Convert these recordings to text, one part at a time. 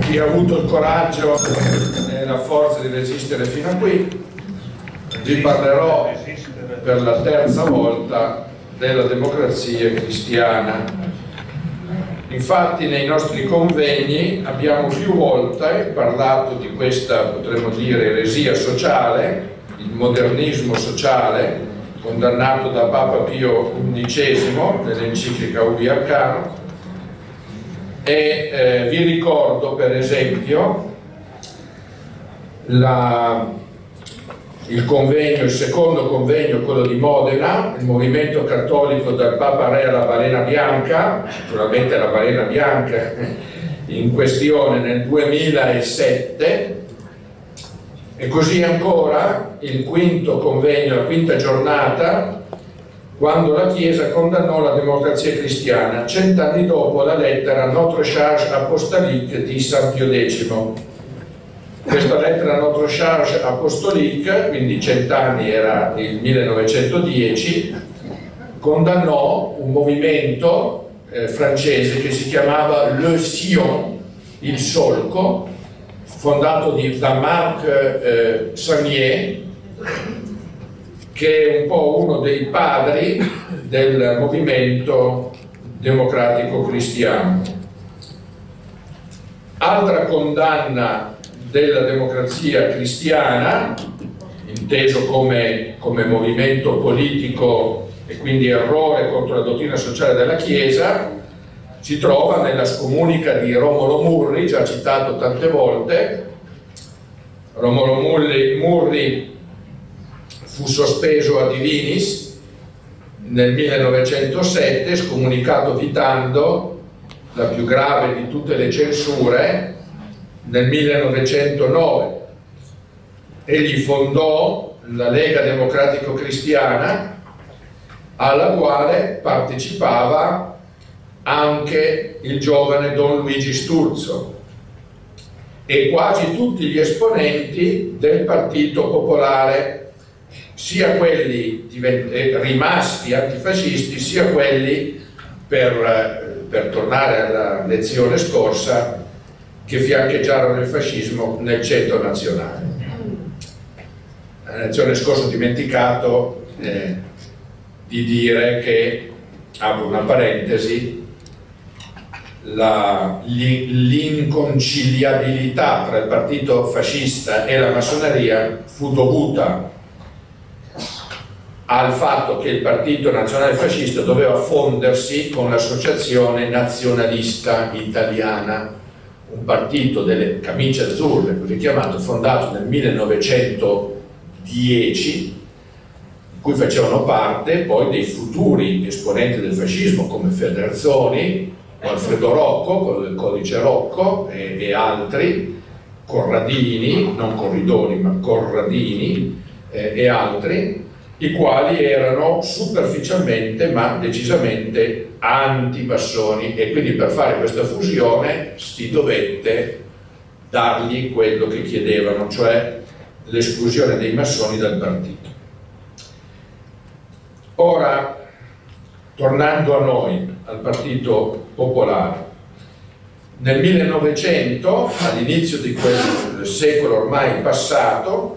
chi ha avuto il coraggio e la forza di resistere fino a qui. Vi parlerò per la terza volta della democrazia cristiana. Infatti nei nostri convegni abbiamo più volte parlato di questa, potremmo dire, eresia sociale, il modernismo sociale, condannato da Papa Pio XI nell'enciclica Urbi Arcano, e vi ricordo per esempio il secondo convegno, quello di Modena, il movimento cattolico dal Papa Re alla balena bianca, naturalmente la balena bianca in questione nel 2007, e così ancora il quinto convegno, la quinta giornata, quando la Chiesa condannò la democrazia cristiana, 100 anni dopo la lettera Notre Charge Apostolique di San Pio X. Questa lettera Notre Charge Apostolique, quindi 100 anni era il 1910, condannò un movimento francese che si chiamava Le Sillon, il solco, fondato da Marc Sangnier, che è un po' uno dei padri del movimento democratico cristiano. Altra condanna della democrazia cristiana, inteso come movimento politico e quindi errore contro la dottrina sociale della Chiesa, si trova nella scomunica di Romolo Murri, già citato tante volte. Romolo Murri fu sospeso a Divinis nel 1907, scomunicato vitando la più grave di tutte le censure nel 1909. Egli fondò la Lega Democratico Cristiana, alla quale partecipava anche il giovane Don Luigi Sturzo e quasi tutti gli esponenti del Partito Popolare, sia quelli rimasti antifascisti, sia quelli, per tornare alla lezione scorsa, che fiancheggiarono il fascismo nel centro nazionale. La lezione scorsa ho dimenticato di dire che, apro una parentesi, l'inconciliabilità tra il partito fascista e la massoneria fu dovuta al fatto che il partito nazionale fascista doveva fondersi con l'associazione nazionalista italiana, un partito delle camicie azzurre, così chiamato, fondato nel 1910, in cui facevano parte poi dei futuri esponenti del fascismo come Federazioni, Alfredo Rocco, quello del codice Rocco, e altri, Corradini, non Corridoni ma Corradini, e altri, i quali erano superficialmente ma decisamente anti-massoni, e quindi per fare questa fusione si dovette dargli quello che chiedevano, cioè l'esclusione dei massoni dal partito. Ora, tornando a noi, al Partito Popolare, nel 1900, all'inizio di quel secolo ormai passato,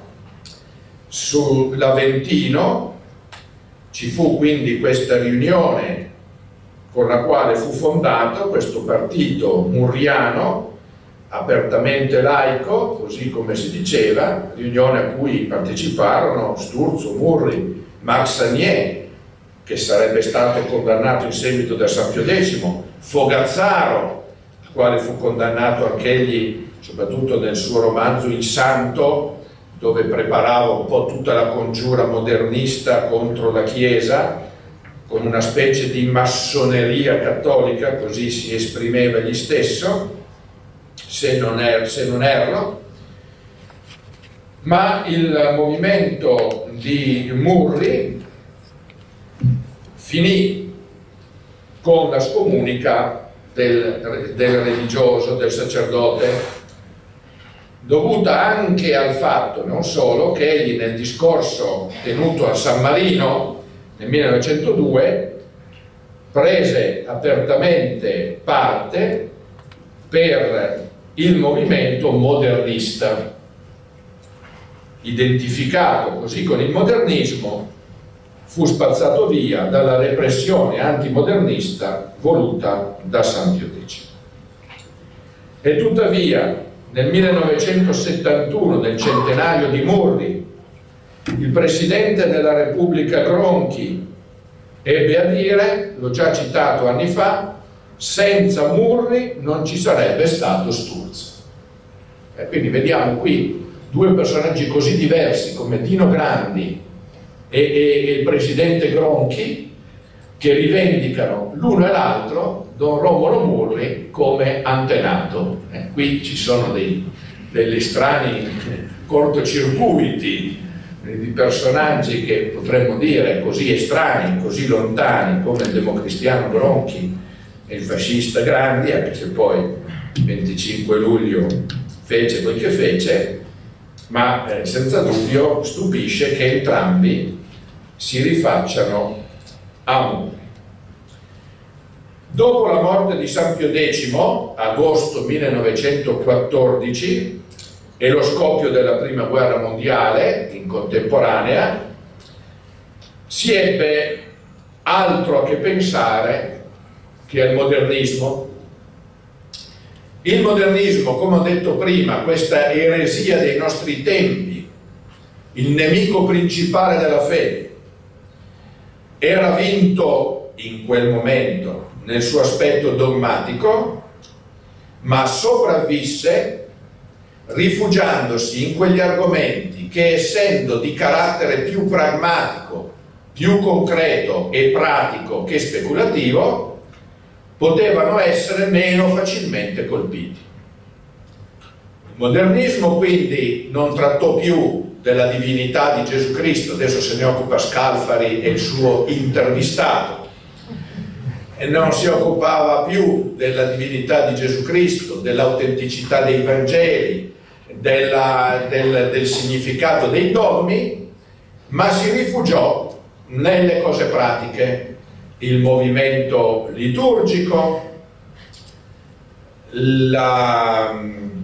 sull'Aventino ci fu quindi questa riunione con la quale fu fondato questo partito murriano, apertamente laico, così come si diceva, riunione a cui parteciparono Sturzo, Murri, Max Sangnier, che sarebbe stato condannato in seguito da San Pio X, Fogazzaro, il quale fu condannato anch'egli, soprattutto nel suo romanzo Il Santo, dove preparava un po' tutta la congiura modernista contro la Chiesa, con una specie di massoneria cattolica, così si esprimeva egli stesso, se non erro. Ma il movimento di Murri finì con la scomunica del religioso, del sacerdote, dovuta anche al fatto, non solo, che egli nel discorso tenuto a San Marino nel 1902 prese apertamente parte per il movimento modernista. Identificato così con il modernismo, fu spazzato via dalla repressione antimodernista voluta da San Pio X. E tuttavia, nel 1971, nel centenario di Murri, il Presidente della Repubblica Gronchi ebbe a dire, l'ho già citato anni fa, senza Murri non ci sarebbe stato Sturzo. Quindi vediamo qui due personaggi così diversi come Dino Grandi e il Presidente Gronchi, che rivendicano l'uno e l'altro Don Romolo Murri come antenato. Qui ci sono degli strani cortocircuiti di personaggi che potremmo dire così estranei, così lontani come il democristiano Gronchi e il fascista Grandi, anche se poi il 25 luglio fece quel che fece, ma senza dubbio stupisce che entrambi si rifacciano a Murri. Dopo la morte di San Pio X, agosto 1914, e lo scoppio della Prima Guerra Mondiale in contemporanea, si ebbe altro a che pensare che al modernismo. Il modernismo, come ho detto prima, questa eresia dei nostri tempi, il nemico principale della fede, era vinto in quel momento nel suo aspetto dogmatico, ma sopravvisse rifugiandosi in quegli argomenti che, essendo di carattere più pragmatico, più concreto e pratico che speculativo, potevano essere meno facilmente colpiti. Il modernismo quindi non trattò più della divinità di Gesù Cristo, adesso se ne occupa Scalfari e il suo intervistato, e non si occupava più della divinità di Gesù Cristo, dell'autenticità dei Vangeli, del significato dei dogmi, ma si rifugiò nelle cose pratiche, il movimento liturgico, la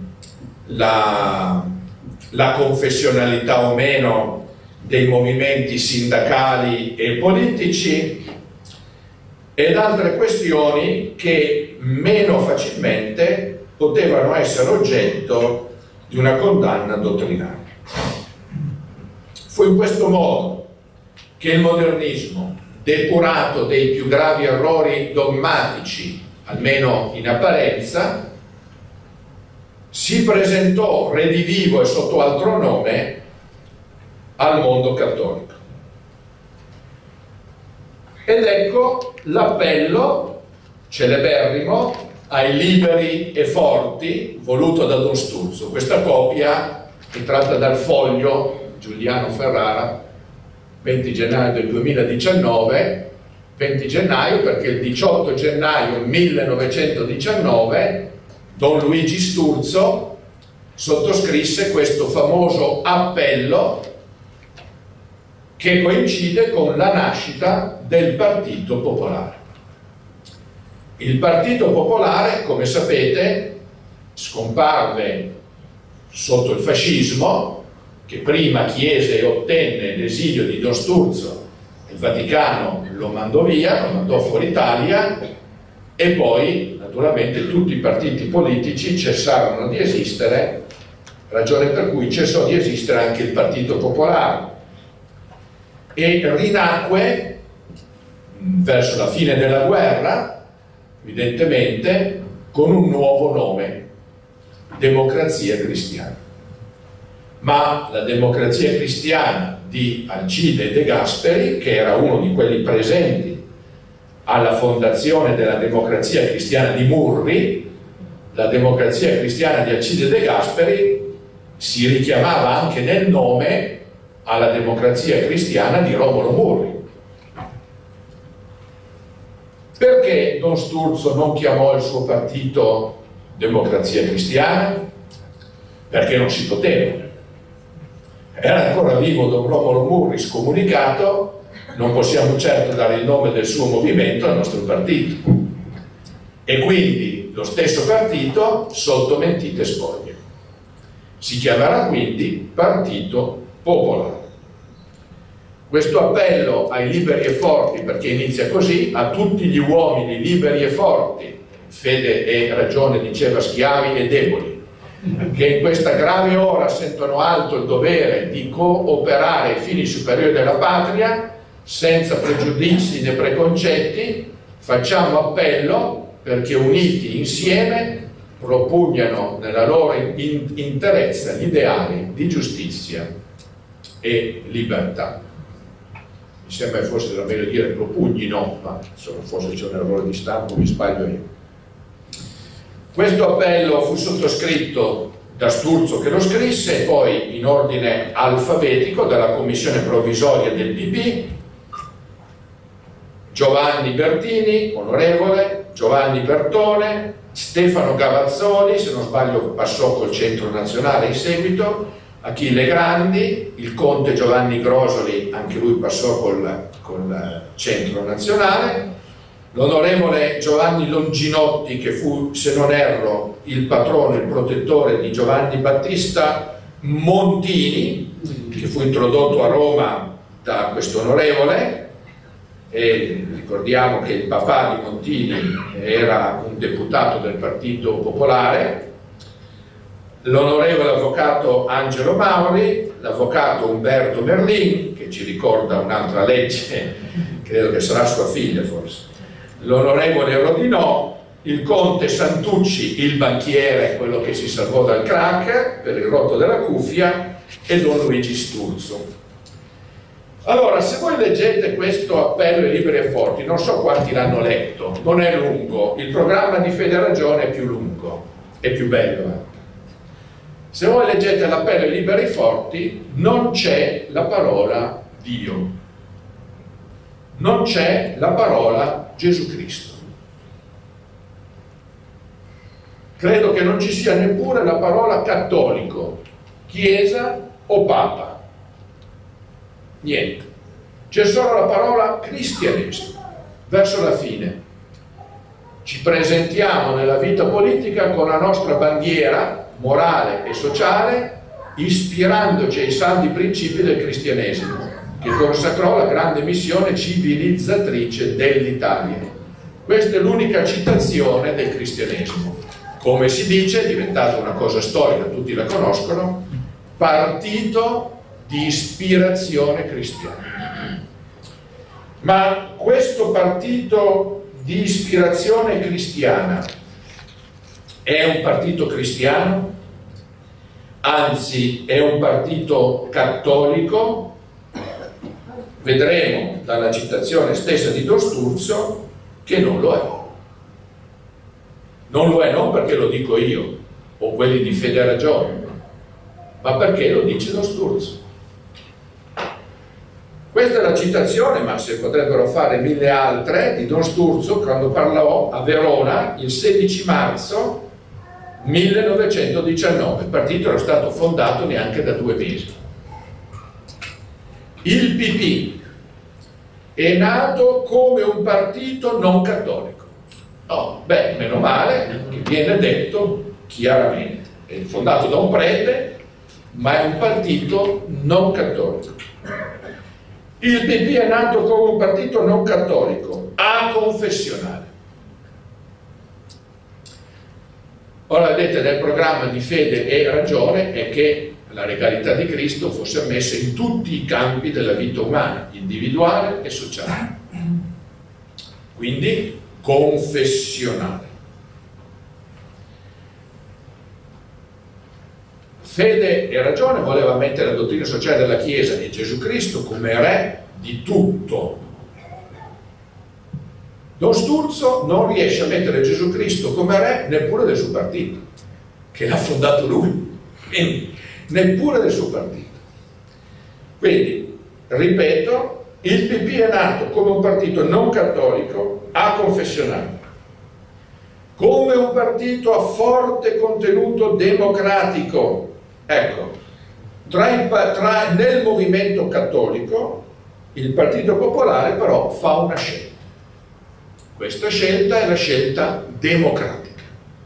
confessionalità o meno dei movimenti sindacali e politici ed altre questioni che meno facilmente potevano essere oggetto di una condanna dottrinaria. Fu in questo modo che il modernismo, depurato dei più gravi errori dogmatici, almeno in apparenza, si presentò redivivo e sotto altro nome al mondo cattolico. Ed ecco l'appello celeberrimo ai liberi e forti voluto da Don Sturzo. Questa copia è tratta dal Foglio, Giuliano Ferrara, 20 gennaio del 2019, 20 gennaio perché il 18 gennaio 1919 Don Luigi Sturzo sottoscrisse questo famoso appello che coincide con la nascita del Partito Popolare. Il Partito Popolare, come sapete, scomparve sotto il fascismo, che prima chiese e ottenne l'esilio di Don Sturzo, il Vaticano lo mandò via, lo mandò fuori Italia, e poi naturalmente tutti i partiti politici cessarono di esistere, ragione per cui cessò di esistere anche il Partito Popolare e rinacque verso la fine della guerra, evidentemente, con un nuovo nome: Democrazia Cristiana. Ma la Democrazia Cristiana di Alcide De Gasperi, che era uno di quelli presenti alla fondazione della Democrazia Cristiana di Murri, la Democrazia Cristiana di Alcide De Gasperi si richiamava anche nel nome alla Democrazia Cristiana di Romolo Murri. Perché Don Sturzo non chiamò il suo partito Democrazia Cristiana? Perché non si poteva. Era ancora vivo Don Romolo Murri, scomunicato, non possiamo certo dare il nome del suo movimento al nostro partito. E quindi lo stesso partito sotto mentite spoglie. Si chiamerà quindi Partito Popolare. Questo appello ai liberi e forti, perché inizia così, a tutti gli uomini liberi e forti, Fede e Ragione diceva schiavi e deboli, che in questa grave ora sentono alto il dovere di cooperare ai fini superiori della patria, senza pregiudizi né preconcetti, facciamo appello perché uniti insieme propugnano nella loro interezza gli ideali di giustizia e libertà. Mi sembra che forse era meglio dire propugnino, ma insomma, forse c'è un errore di stampo, mi sbaglio io. Questo appello fu sottoscritto da Sturzo, che lo scrisse, e poi in ordine alfabetico dalla commissione provvisoria del PP, Giovanni Bertini, onorevole, Giovanni Bertone, Stefano Gavazzoli, se non sbaglio passò col Centro Nazionale in seguito, Achille Grandi, il conte Giovanni Grosoli, anche lui passò col Centro Nazionale, l'onorevole Giovanni Longinotti, che fu, se non erro, il patrono, il protettore di Giovanni Battista Montini, che fu introdotto a Roma da questo onorevole, e ricordiamo che il papà di Montini era un deputato del Partito Popolare, l'onorevole avvocato Angelo Mauri, l'avvocato Umberto Merlin, che ci ricorda un'altra legge, credo che sarà sua figlia forse, l'onorevole Rodinò, il conte Santucci, il banchiere, quello che si salvò dal crack per il rotto della cuffia, e Don Luigi Sturzo. Allora, se voi leggete questo appello ai liberi e forti, non so quanti l'hanno letto, non è lungo, il programma di Fede e Ragione è più lungo, è più bello. Se voi leggete l'appello ai liberi e forti, non c'è la parola Dio, non c'è la parola Gesù Cristo. Credo che non ci sia neppure la parola cattolico, chiesa o papa. Niente. C'è solo la parola cristianesimo. Verso la fine ci presentiamo nella vita politica con la nostra bandiera morale e sociale, ispirandoci ai saldi principi del cristianesimo, che consacrò la grande missione civilizzatrice dell'Italia. Questa è l'unica citazione del cristianesimo. Come si dice, è diventata una cosa storica, tutti la conoscono, partito di ispirazione cristiana. Ma questo partito di ispirazione cristiana è un partito cristiano? Anzi, è un partito cattolico? Vedremo dalla citazione stessa di Don Sturzo che non lo è. Non lo è non perché lo dico io o quelli di Fede e Ragione, ma perché lo dice Don Sturzo. Questa è la citazione, ma se potrebbero fare mille altre, di Don Sturzo quando parlò a Verona il 16 marzo 1919. Il partito era stato fondato neanche da 2 mesi. Il PP è nato come un partito non cattolico. Oh, beh, meno male che viene detto chiaramente. È fondato da un prete, ma è un partito non cattolico. Il PP è nato come un partito non cattolico, aconfessionale. Ora vedete, nel programma di Fede e Ragione è che la legalità di Cristo fosse ammessa in tutti i campi della vita umana, individuale e sociale. Quindi confessionale. Fede e Ragione voleva mettere la dottrina sociale della Chiesa e Gesù Cristo come re di tutto. Don Sturzo non riesce a mettere Gesù Cristo come re neppure del suo partito, che l'ha fondato lui, quindi neppure del suo partito. Quindi, ripeto, il PP è nato come un partito non cattolico, aconfessionale, come un partito a forte contenuto democratico. Ecco, nel movimento cattolico il Partito Popolare però fa una scelta. Questa scelta è la scelta democratica.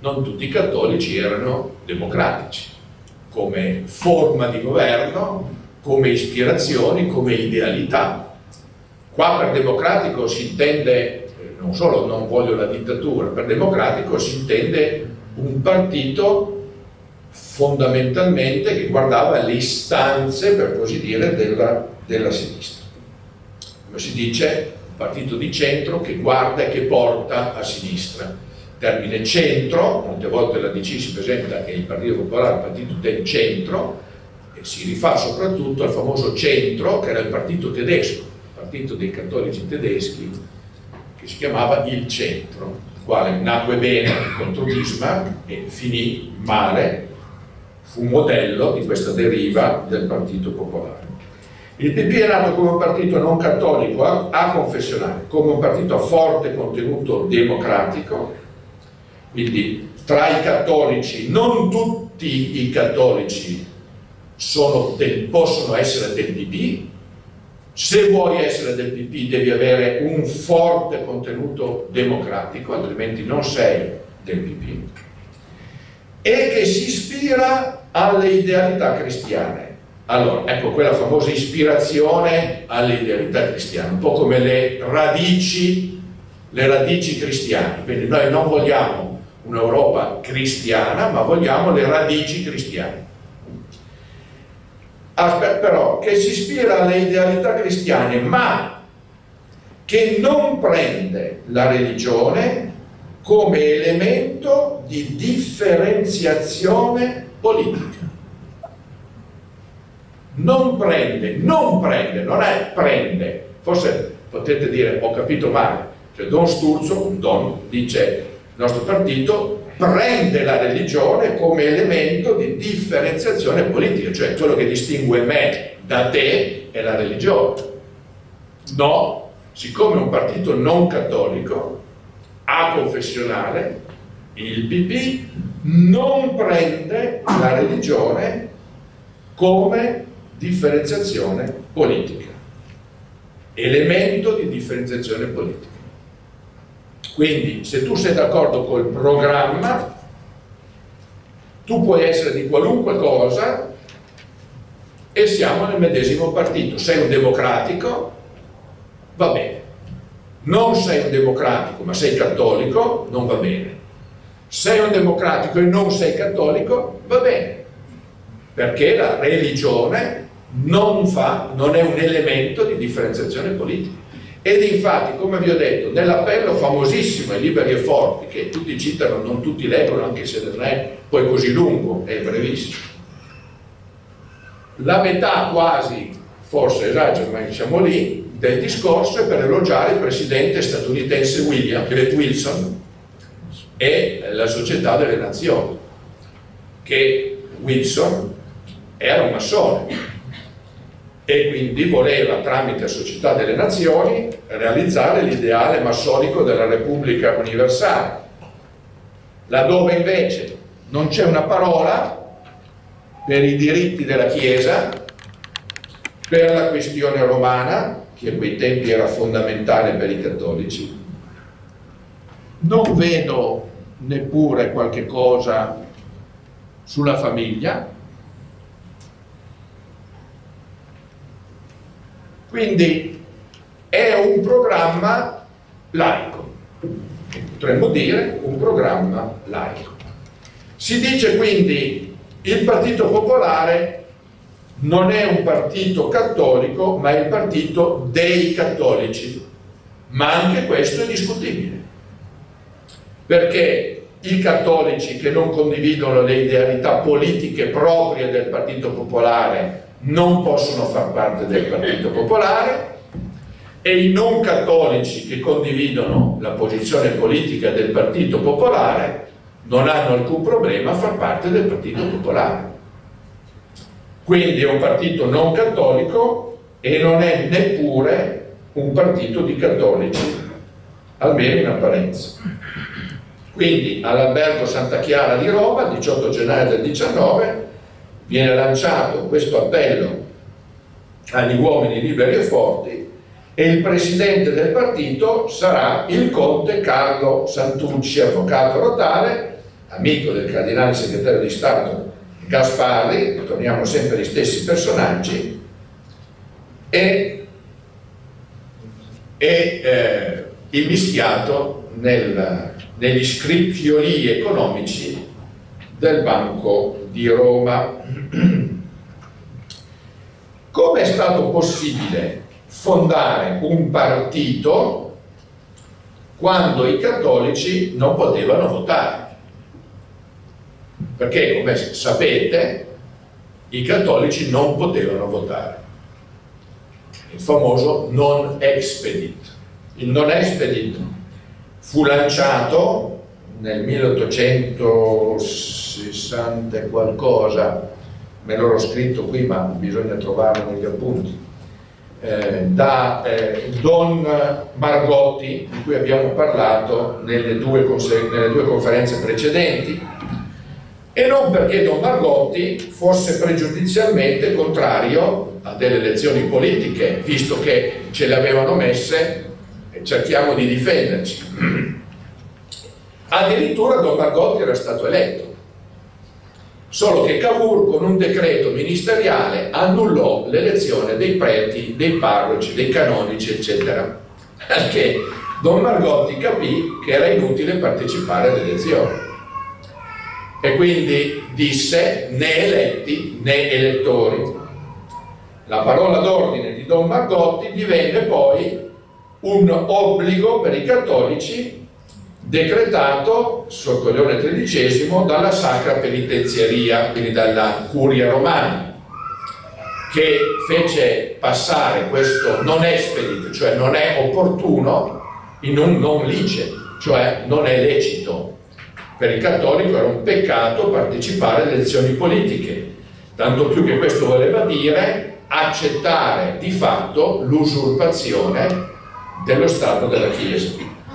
non tutti i cattolici erano democratici, come forma di governo, come ispirazioni, come idealità. Qua per democratico si intende, non solo non voglio la dittatura, per democratico si intende un partito fondamentalmente che guardava le istanze, per così dire, della sinistra. Come si dice, un partito di centro che guarda e che porta a sinistra. Il termine centro, molte volte la DC si presenta che il Partito Popolare è il partito del centro, e si rifà soprattutto al famoso centro, che era il partito tedesco, il partito dei cattolici tedeschi, che si chiamava il centro, il quale nacque bene contro Bismarck e finì male. Fu un modello di questa deriva del Partito Popolare. Il PP è nato come un partito non cattolico, aconfessionale, come un partito a forte contenuto democratico, quindi tra i cattolici, non tutti i cattolici possono essere del PP. Se vuoi essere del PP devi avere un forte contenuto democratico, altrimenti non sei del PP, e che si ispira alle idealità cristiane. Allora, ecco quella famosa ispirazione alle idealità cristiane, un po' come le radici cristiane. Quindi noi non vogliamo un'Europa cristiana, ma vogliamo le radici cristiane. Però che si ispira alle idealità cristiane, ma che non prende la religione come elemento di differenziazione politica. Non prende, non è prende. Forse potete dire, ho capito male. Cioè Don Sturzo, un don, dice, il nostro partito prende la religione come elemento di differenziazione politica, cioè quello che distingue me da te è la religione. No, siccome è un partito non cattolico, aconfessionale, il PP non prende la religione come differenziazione politica, elemento di differenziazione politica. Quindi se tu sei d'accordo col programma, tu puoi essere di qualunque cosa e siamo nel medesimo partito. Sei un democratico, va bene. Non sei un democratico ma sei cattolico, non va bene. Sei un democratico e non sei cattolico, va bene, perché la religione non è un elemento di differenziazione politica. Ed infatti, come vi ho detto, nell'appello famosissimo ai Liberi e Forti, che tutti citano, non tutti leggono, anche se non è poi così lungo, è brevissimo, la metà quasi, forse esagero, ma siamo lì, del discorso è per elogiare il presidente statunitense Wilson e la Società delle Nazioni, che Wilson era un massone e quindi voleva, tramite Società delle Nazioni, realizzare l'ideale massonico della Repubblica Universale, laddove invece non c'è una parola per i diritti della Chiesa, per la questione romana, che a quei tempi era fondamentale per i cattolici. Non vedo neppure qualche cosa sulla famiglia. Quindi è un programma laico, potremmo dire un programma laico. Si dice quindi il Partito Popolare non è un partito cattolico, ma è il partito dei cattolici, ma anche questo è discutibile, perché i cattolici che non condividono le idealità politiche proprie del Partito Popolare non possono far parte del Partito Popolare, e i non cattolici che condividono la posizione politica del Partito Popolare non hanno alcun problema a far parte del Partito Popolare. Quindi è un partito non cattolico e non è neppure un partito di cattolici, almeno in apparenza. Quindi all'Albergo Santa Chiara di Roma, il 18 gennaio del 19, viene lanciato questo appello agli uomini liberi e forti, e il presidente del partito sarà il conte Carlo Santucci, avvocato notare, amico del cardinale segretario di Stato Gasparri, torniamo sempre agli stessi personaggi, e immischiato negli scricchiolii economici del Banco di Roma. Come è stato possibile fondare un partito quando i cattolici non potevano votare? Perché, come sapete, i cattolici non potevano votare. Il famoso non expedit. Il non expedit fu lanciato nel 1860 e qualcosa, me l'ho scritto qui ma bisogna trovarlo negli appunti, da Don Margotti, di cui abbiamo parlato nelle due conferenze precedenti, e non perché Don Margotti fosse pregiudizialmente contrario a delle elezioni politiche, visto che ce le avevano messe e cerchiamo di difenderci. Addirittura Don Margotti era stato eletto, solo che Cavour con un decreto ministeriale annullò l'elezione dei preti, dei parroci, dei canonici, eccetera, perché Don Margotti capì che era inutile partecipare alle elezioni e quindi disse né eletti né elettori. La parola d'ordine di Don Margotti divenne poi un obbligo per i cattolici decretato sotto Leone XIII dalla Sacra Penitenzieria, quindi dalla Curia Romana, che fece passare questo non expedit, cioè non è opportuno, in un non licet, cioè non è lecito. Per il cattolico era un peccato partecipare alle elezioni politiche, tanto più che questo voleva dire accettare di fatto l'usurpazione dello Stato della Chiesa.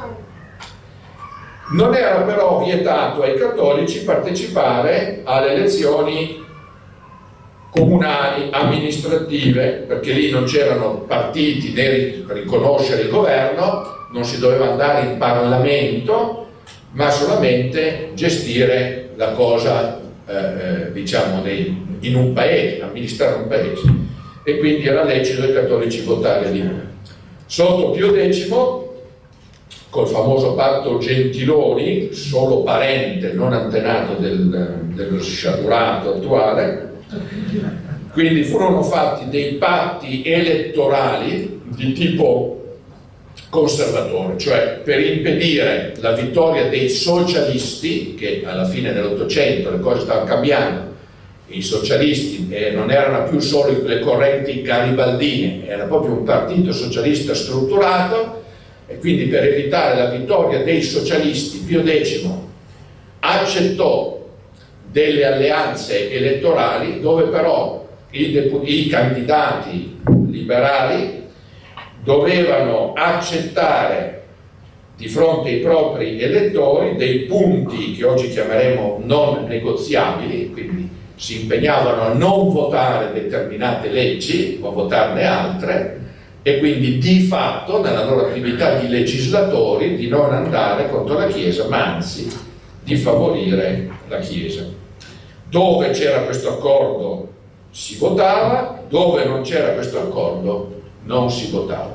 Non era però vietato ai cattolici partecipare alle elezioni comunali, amministrative, perché lì non c'erano partiti né riconoscere il governo, non si doveva andare in Parlamento, ma solamente gestire la cosa, diciamo, in un paese, amministrare un paese. E quindi era lecito ai cattolici votare lì. Sotto Pio X, col famoso patto Gentiloni, solo parente, non antenato dello sciagurato attuale, quindi furono fatti dei patti elettorali di tipo conservatore, cioè per impedire la vittoria dei socialisti, che alla fine dell'Ottocento le cose stavano cambiando, i socialisti non erano più solo le correnti garibaldine, era proprio un partito socialista strutturato, e quindi per evitare la vittoria dei socialisti Pio X accettò delle alleanze elettorali dove però i candidati liberali dovevano accettare di fronte ai propri elettori dei punti che oggi chiameremo non negoziabili, quindi si impegnavano a non votare determinate leggi o a votarne altre, e quindi di fatto nella loro attività di legislatori di non andare contro la Chiesa, ma anzi di favorire la Chiesa. Dove c'era questo accordo si votava, dove non c'era questo accordo non si votava.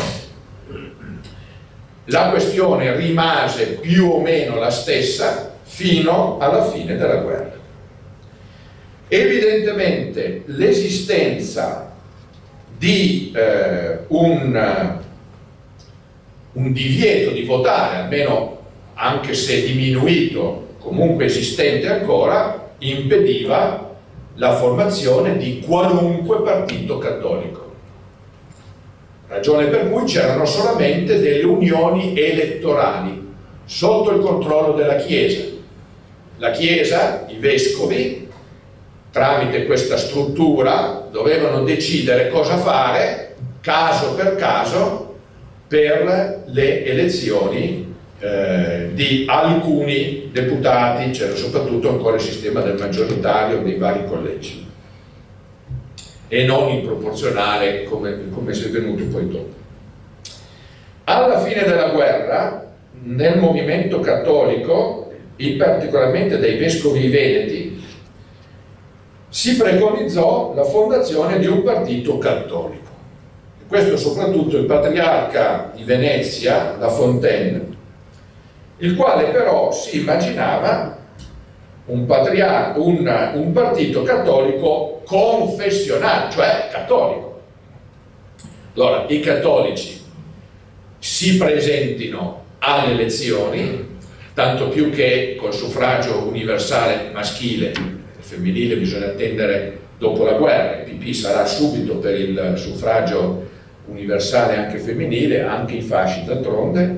La questione rimase più o meno la stessa fino alla fine della guerra. Evidentemente l'esistenza di un divieto di votare, almeno anche se diminuito, comunque esistente ancora, impediva la formazione di qualunque partito cattolico. Ragione per cui c'erano solamente delle unioni elettorali sotto il controllo della Chiesa. La Chiesa, i vescovi, tramite questa struttura dovevano decidere cosa fare caso per caso per le elezioni di alcuni deputati. C'era soprattutto ancora il sistema del maggioritario dei vari collegi e non il proporzionale come si è venuto poi dopo. Alla fine della guerra, nel movimento cattolico, particolarmente dai vescovi veneti, si preconizzò la fondazione di un partito cattolico. E questo soprattutto il patriarca di Venezia, La Fontaine, il quale però si immaginava un partito cattolico confessionale, cioè cattolico. Allora, i cattolici si presentino alle elezioni, tanto più che col suffragio universale maschile, femminile bisogna attendere dopo la guerra, il PP sarà subito per il suffragio universale anche femminile, anche i fasci d'altronde,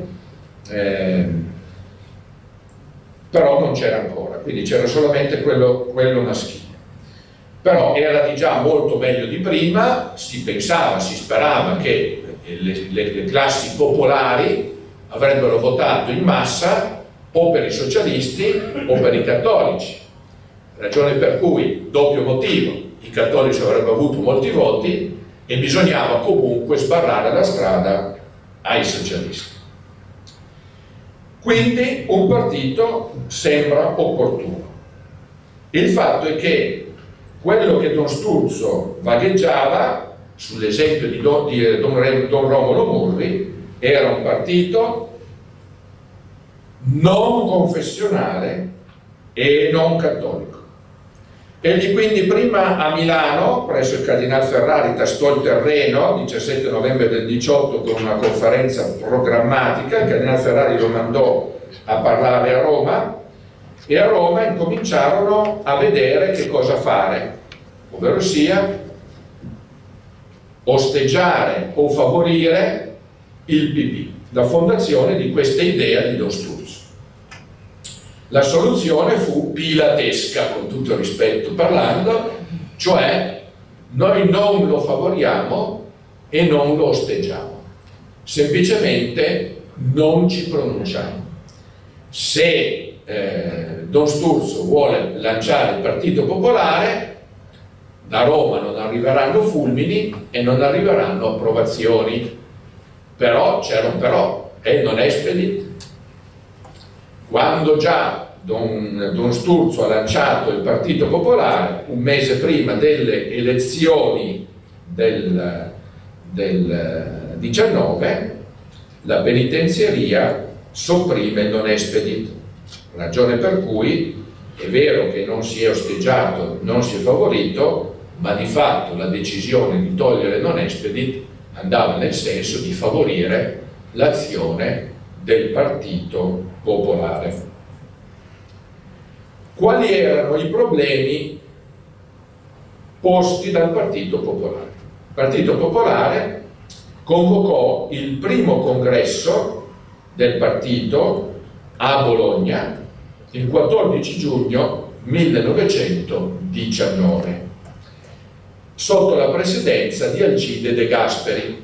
però non c'era ancora, quindi c'era solamente quello maschile. Però era di già molto meglio di prima, si pensava, si sperava che le classi popolari avrebbero votato in massa o per i socialisti o per i cattolici, ragione per cui, doppio motivo, i cattolici avrebbero avuto molti voti e bisognava comunque sbarrare la strada ai socialisti. Quindi un partito sembra opportuno. Il fatto è che quello che Don Sturzo vagheggiava, sull'esempio di Don Romolo Murri, era un partito non confessionale e non cattolico. Egli quindi prima a Milano, presso il Cardinal Ferrari, tastò il terreno, 17 novembre del 18, con una conferenza programmatica. Il Cardinal Ferrari lo mandò a parlare a Roma, e a Roma incominciarono a vedere che cosa fare, ovvero sia osteggiare o favorire il PP, la fondazione di questa idea di Don Sturzo. La soluzione fu pilatesca, con tutto il rispetto parlando, cioè noi non lo favoriamo e non lo osteggiamo, semplicemente non ci pronunciamo. Se Don Sturzo vuole lanciare il Partito Popolare, da Roma non arriveranno fulmini e non arriveranno approvazioni. Però c'era un però, e non Expedit. Quando già Don Sturzo ha lanciato il Partito Popolare, un mese prima delle elezioni del 19, la penitenziaria sopprime il non expedit, ragione per cui è vero che non si è osteggiato, non si è favorito, ma di fatto la decisione di togliere il non expedit andava nel senso di favorire l'azione del Partito Popolare. Quali erano i problemi posti dal Partito Popolare? Il Partito Popolare convocò il primo congresso del partito a Bologna il 14 giugno 1919 sotto la presidenza di Alcide De Gasperi.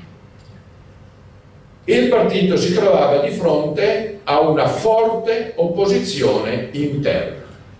Il partito si trovava di fronte a una forte opposizione interna.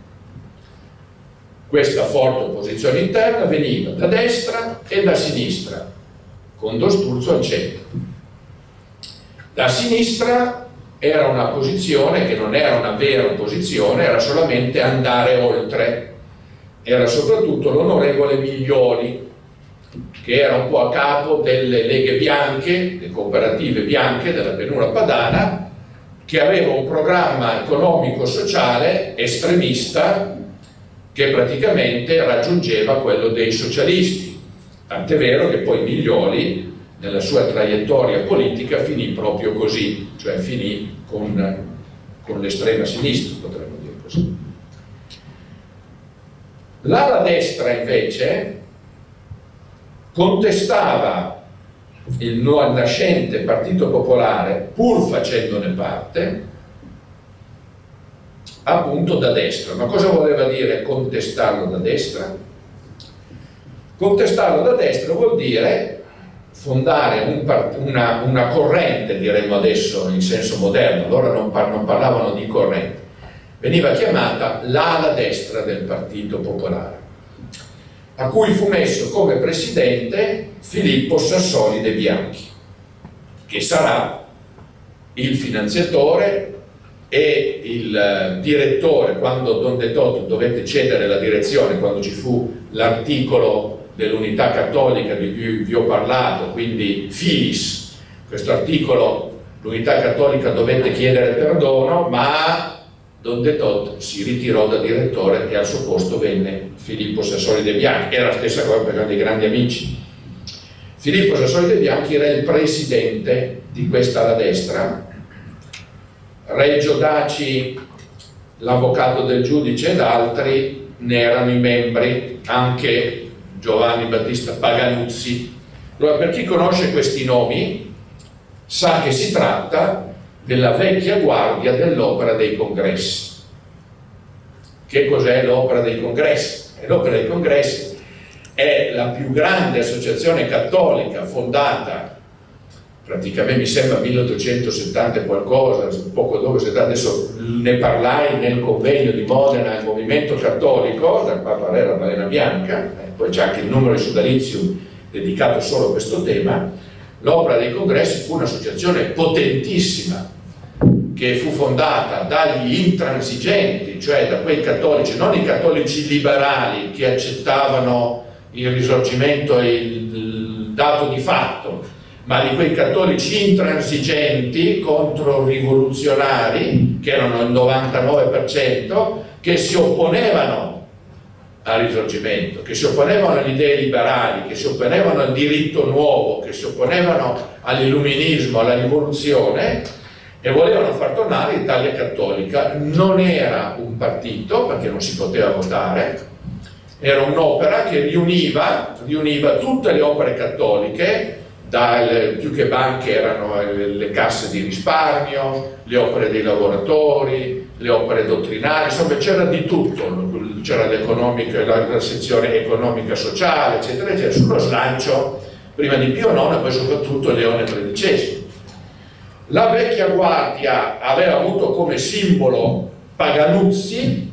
Questa forte opposizione interna veniva da destra e da sinistra, con Don Sturzo al centro. Da sinistra era una posizione che non era una vera opposizione, era solamente andare oltre. Era soprattutto l'onorevole Miglioli, che era un po' a capo delle leghe bianche, le cooperative bianche della pianura padana, che aveva un programma economico-sociale estremista che praticamente raggiungeva quello dei socialisti. Tant'è vero che poi Miglioli, nella sua traiettoria politica, finì proprio così, cioè finì con l'estrema sinistra, potremmo dire così. L'ala destra invece contestava il nascente Partito Popolare, pur facendone parte, appunto da destra. Ma cosa voleva dire contestarlo da destra? Contestarlo da destra vuol dire fondare una corrente, diremmo adesso in senso moderno, allora non parlavano di corrente, veniva chiamata l'ala destra del Partito Popolare, a cui fu messo come presidente Filippo Sassoli De Bianchi, che sarà il finanziatore e il direttore, quando Don De Tod dovette cedere la direzione, quando ci fu l'articolo dell'Unità Cattolica di cui vi ho parlato, quindi Filis, questo articolo, l'Unità Cattolica dovette chiedere perdono, ma Don De Tod si ritirò da direttore e al suo posto venne Filippo Sassoli De Bianchi. Era la stessa cosa perché erano dei grandi amici. Filippo Sassoli De Bianchi era il presidente di questa ala destra. Reggio Daci, l'avvocato del giudice ed altri ne erano i membri, anche Giovanni Battista Paganuzzi. Allora, per chi conosce questi nomi sa che si tratta della vecchia guardia dell'Opera dei Congressi. Che cos'è l'Opera dei Congressi? L'Opera dei Congressi è la più grande associazione cattolica fondata praticamente, mi sembra 1870 e qualcosa, poco dopo, adesso ne parlai nel convegno di Modena, il movimento cattolico, dal Papa Re alla Balena Bianca, poi c'è anche il numero di sodalizium dedicato solo a questo tema. L'Opera dei Congressi fu un'associazione potentissima, che fu fondata dagli intransigenti, cioè da quei cattolici, non i cattolici liberali che accettavano il risorgimento e il dato di fatto, ma di quei cattolici intransigenti, controrivoluzionari, che erano il 99%, che si opponevano al risorgimento, che si opponevano alle idee liberali, che si opponevano al diritto nuovo, che si opponevano all'illuminismo, alla rivoluzione, e volevano far tornare l'Italia cattolica. Non era un partito, perché non si poteva votare, era un'opera che riuniva tutte le opere cattoliche, più che banche erano le casse di risparmio, le opere dei lavoratori, le opere dottrinali, insomma c'era di tutto, c'era l'economica, la sezione economica sociale, eccetera, eccetera, sullo slancio prima di Pio IX e poi soprattutto Leone XIII. La vecchia guardia aveva avuto come simbolo Paganuzzi,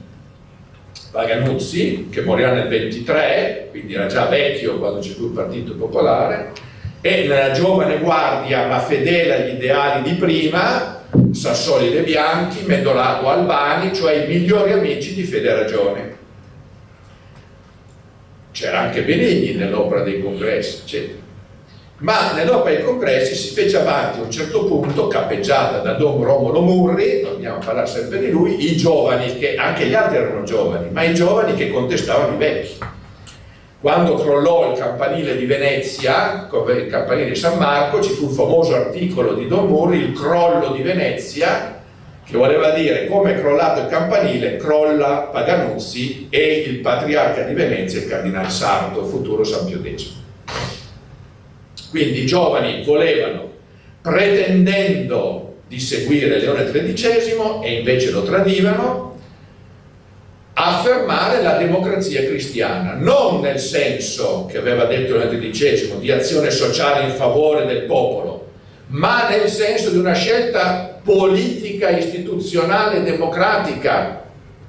che morirà nel 23, quindi era già vecchio quando ci fu il Partito Popolare, e nella giovane guardia, ma fedele agli ideali di prima, Sassoli De Bianchi, Medolago Albani, cioè i migliori amici di Fede Ragione. C'era anche Benigni nell'Opera dei Congressi, eccetera. Ma nell'Opera dei Congressi si fece avanti a un certo punto, capeggiata da Don Romolo Murri, dobbiamo parlare sempre di lui, i giovani, che anche gli altri erano giovani, ma i giovani che contestavano i vecchi. Quando crollò il campanile di Venezia, il campanile di San Marco, ci fu il famoso articolo di Don Murri, il crollo di Venezia, che voleva dire come è crollato il campanile, crolla Paganuzzi e il patriarca di Venezia, il cardinale Sarto, futuro San Pio X. Quindi i giovani volevano, pretendendo di seguire Leone XIII e invece lo tradivano, affermare la democrazia cristiana, non nel senso che aveva detto Leone XIII di azione sociale in favore del popolo, ma nel senso di una scelta politica, istituzionale, democratica,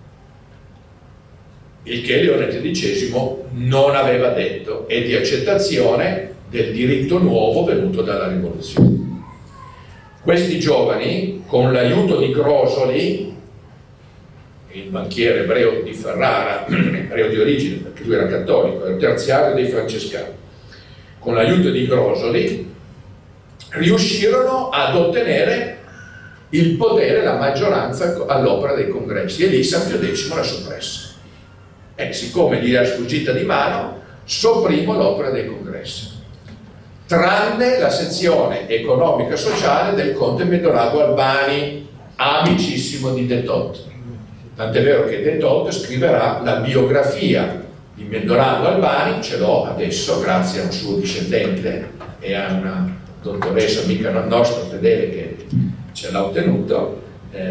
il che Leone XIII non aveva detto, e di accettazione del diritto nuovo venuto dalla rivoluzione. Questi giovani, con l'aiuto di Grosoli, il banchiere ebreo di Ferrara, ebreo di origine perché lui era cattolico, era terziario dei francescani, con l'aiuto di Grosoli riuscirono ad ottenere il potere, la maggioranza all'Opera dei Congressi, e lì San Pio X la soppresse. E siccome gli era sfuggita di mano, sopprimo l'Opera dei Congressi, tranne la sezione economica sociale del conte Medolago Albani, amicissimo di De Tod. Tant'è vero che De Tod scriverà la biografia di Medolago Albani, ce l'ho adesso grazie a un suo discendente e a una dottoressa amica nostra fedele che ce l'ha ottenuto.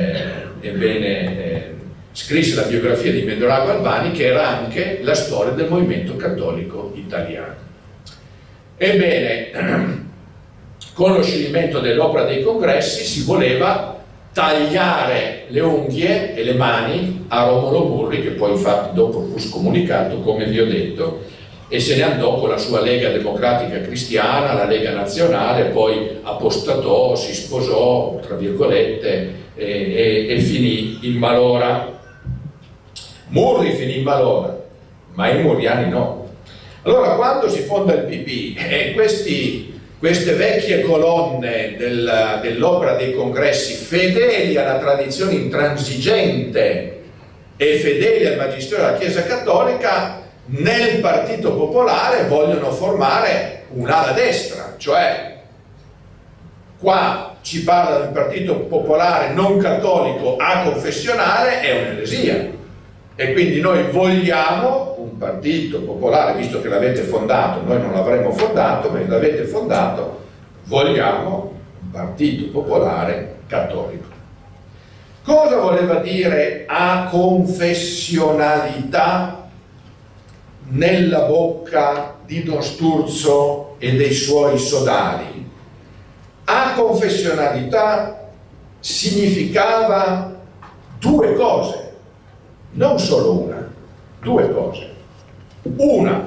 Scrisse la biografia di Medolago Albani, che era anche la storia del movimento cattolico italiano. Ebbene, con lo scioglimento dell'Opera dei Congressi si voleva tagliare le unghie e le mani a Romolo Murri, che poi infatti dopo fu scomunicato, come vi ho detto, e se ne andò con la sua Lega Democratica Cristiana, la Lega Nazionale, poi apostatò, si sposò, tra virgolette, e finì in malora. Murri finì in malora, ma i murriani no. Allora, quando si fonda il PP, queste vecchie colonne dell'opera dei congressi, fedeli alla tradizione intransigente e fedeli al magistero della Chiesa Cattolica, nel Partito Popolare vogliono formare un'ala destra, cioè qua ci parla del Partito Popolare non cattolico aconfessionale, è un'eresia, e quindi noi vogliamo un Partito Popolare, visto che l'avete fondato, noi non l'avremmo fondato, ma l'avete fondato, vogliamo un Partito Popolare cattolico. Cosa voleva dire aconfessionalità nella bocca di Don Sturzo e dei suoi sodali? Aconfessionalità significava due cose, non solo una, due cose. Una,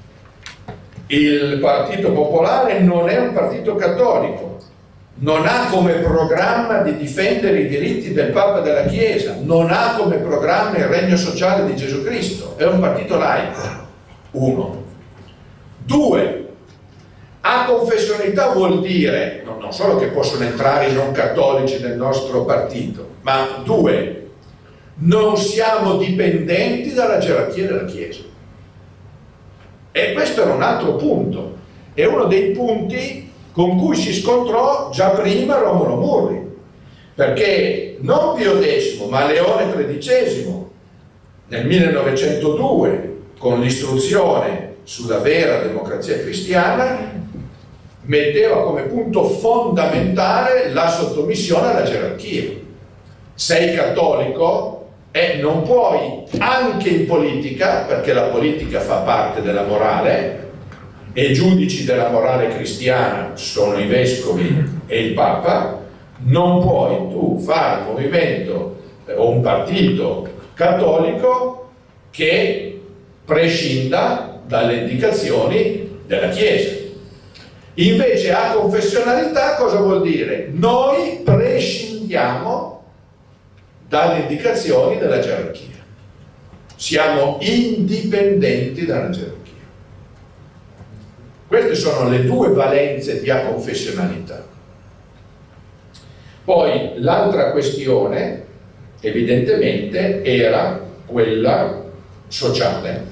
il Partito Popolare non è un partito cattolico, non ha come programma di difendere i diritti del Papa e della Chiesa, non ha come programma il regno sociale di Gesù Cristo, è un partito laico. Uno. Due, aconfessionalità vuol dire non solo che possono entrare i non cattolici nel nostro partito, ma due, non siamo dipendenti dalla gerarchia della Chiesa. E questo era un altro punto, è uno dei punti con cui si scontrò già prima Romolo Murri, perché non Pio X ma Leone XIII nel 1902, con l'istruzione sulla vera democrazia cristiana, metteva come punto fondamentale la sottomissione alla gerarchia. Sei cattolico e non puoi, anche in politica, perché la politica fa parte della morale, e i giudici della morale cristiana sono i vescovi e il Papa, non puoi tu fare un movimento o un partito cattolico che prescinda dalle indicazioni della Chiesa. Invece aconfessionalità cosa vuol dire? Noi prescindiamo dalle indicazioni della gerarchia, siamo indipendenti dalla gerarchia. Queste sono le due valenze di aconfessionalità. Poi l'altra questione evidentemente era quella sociale,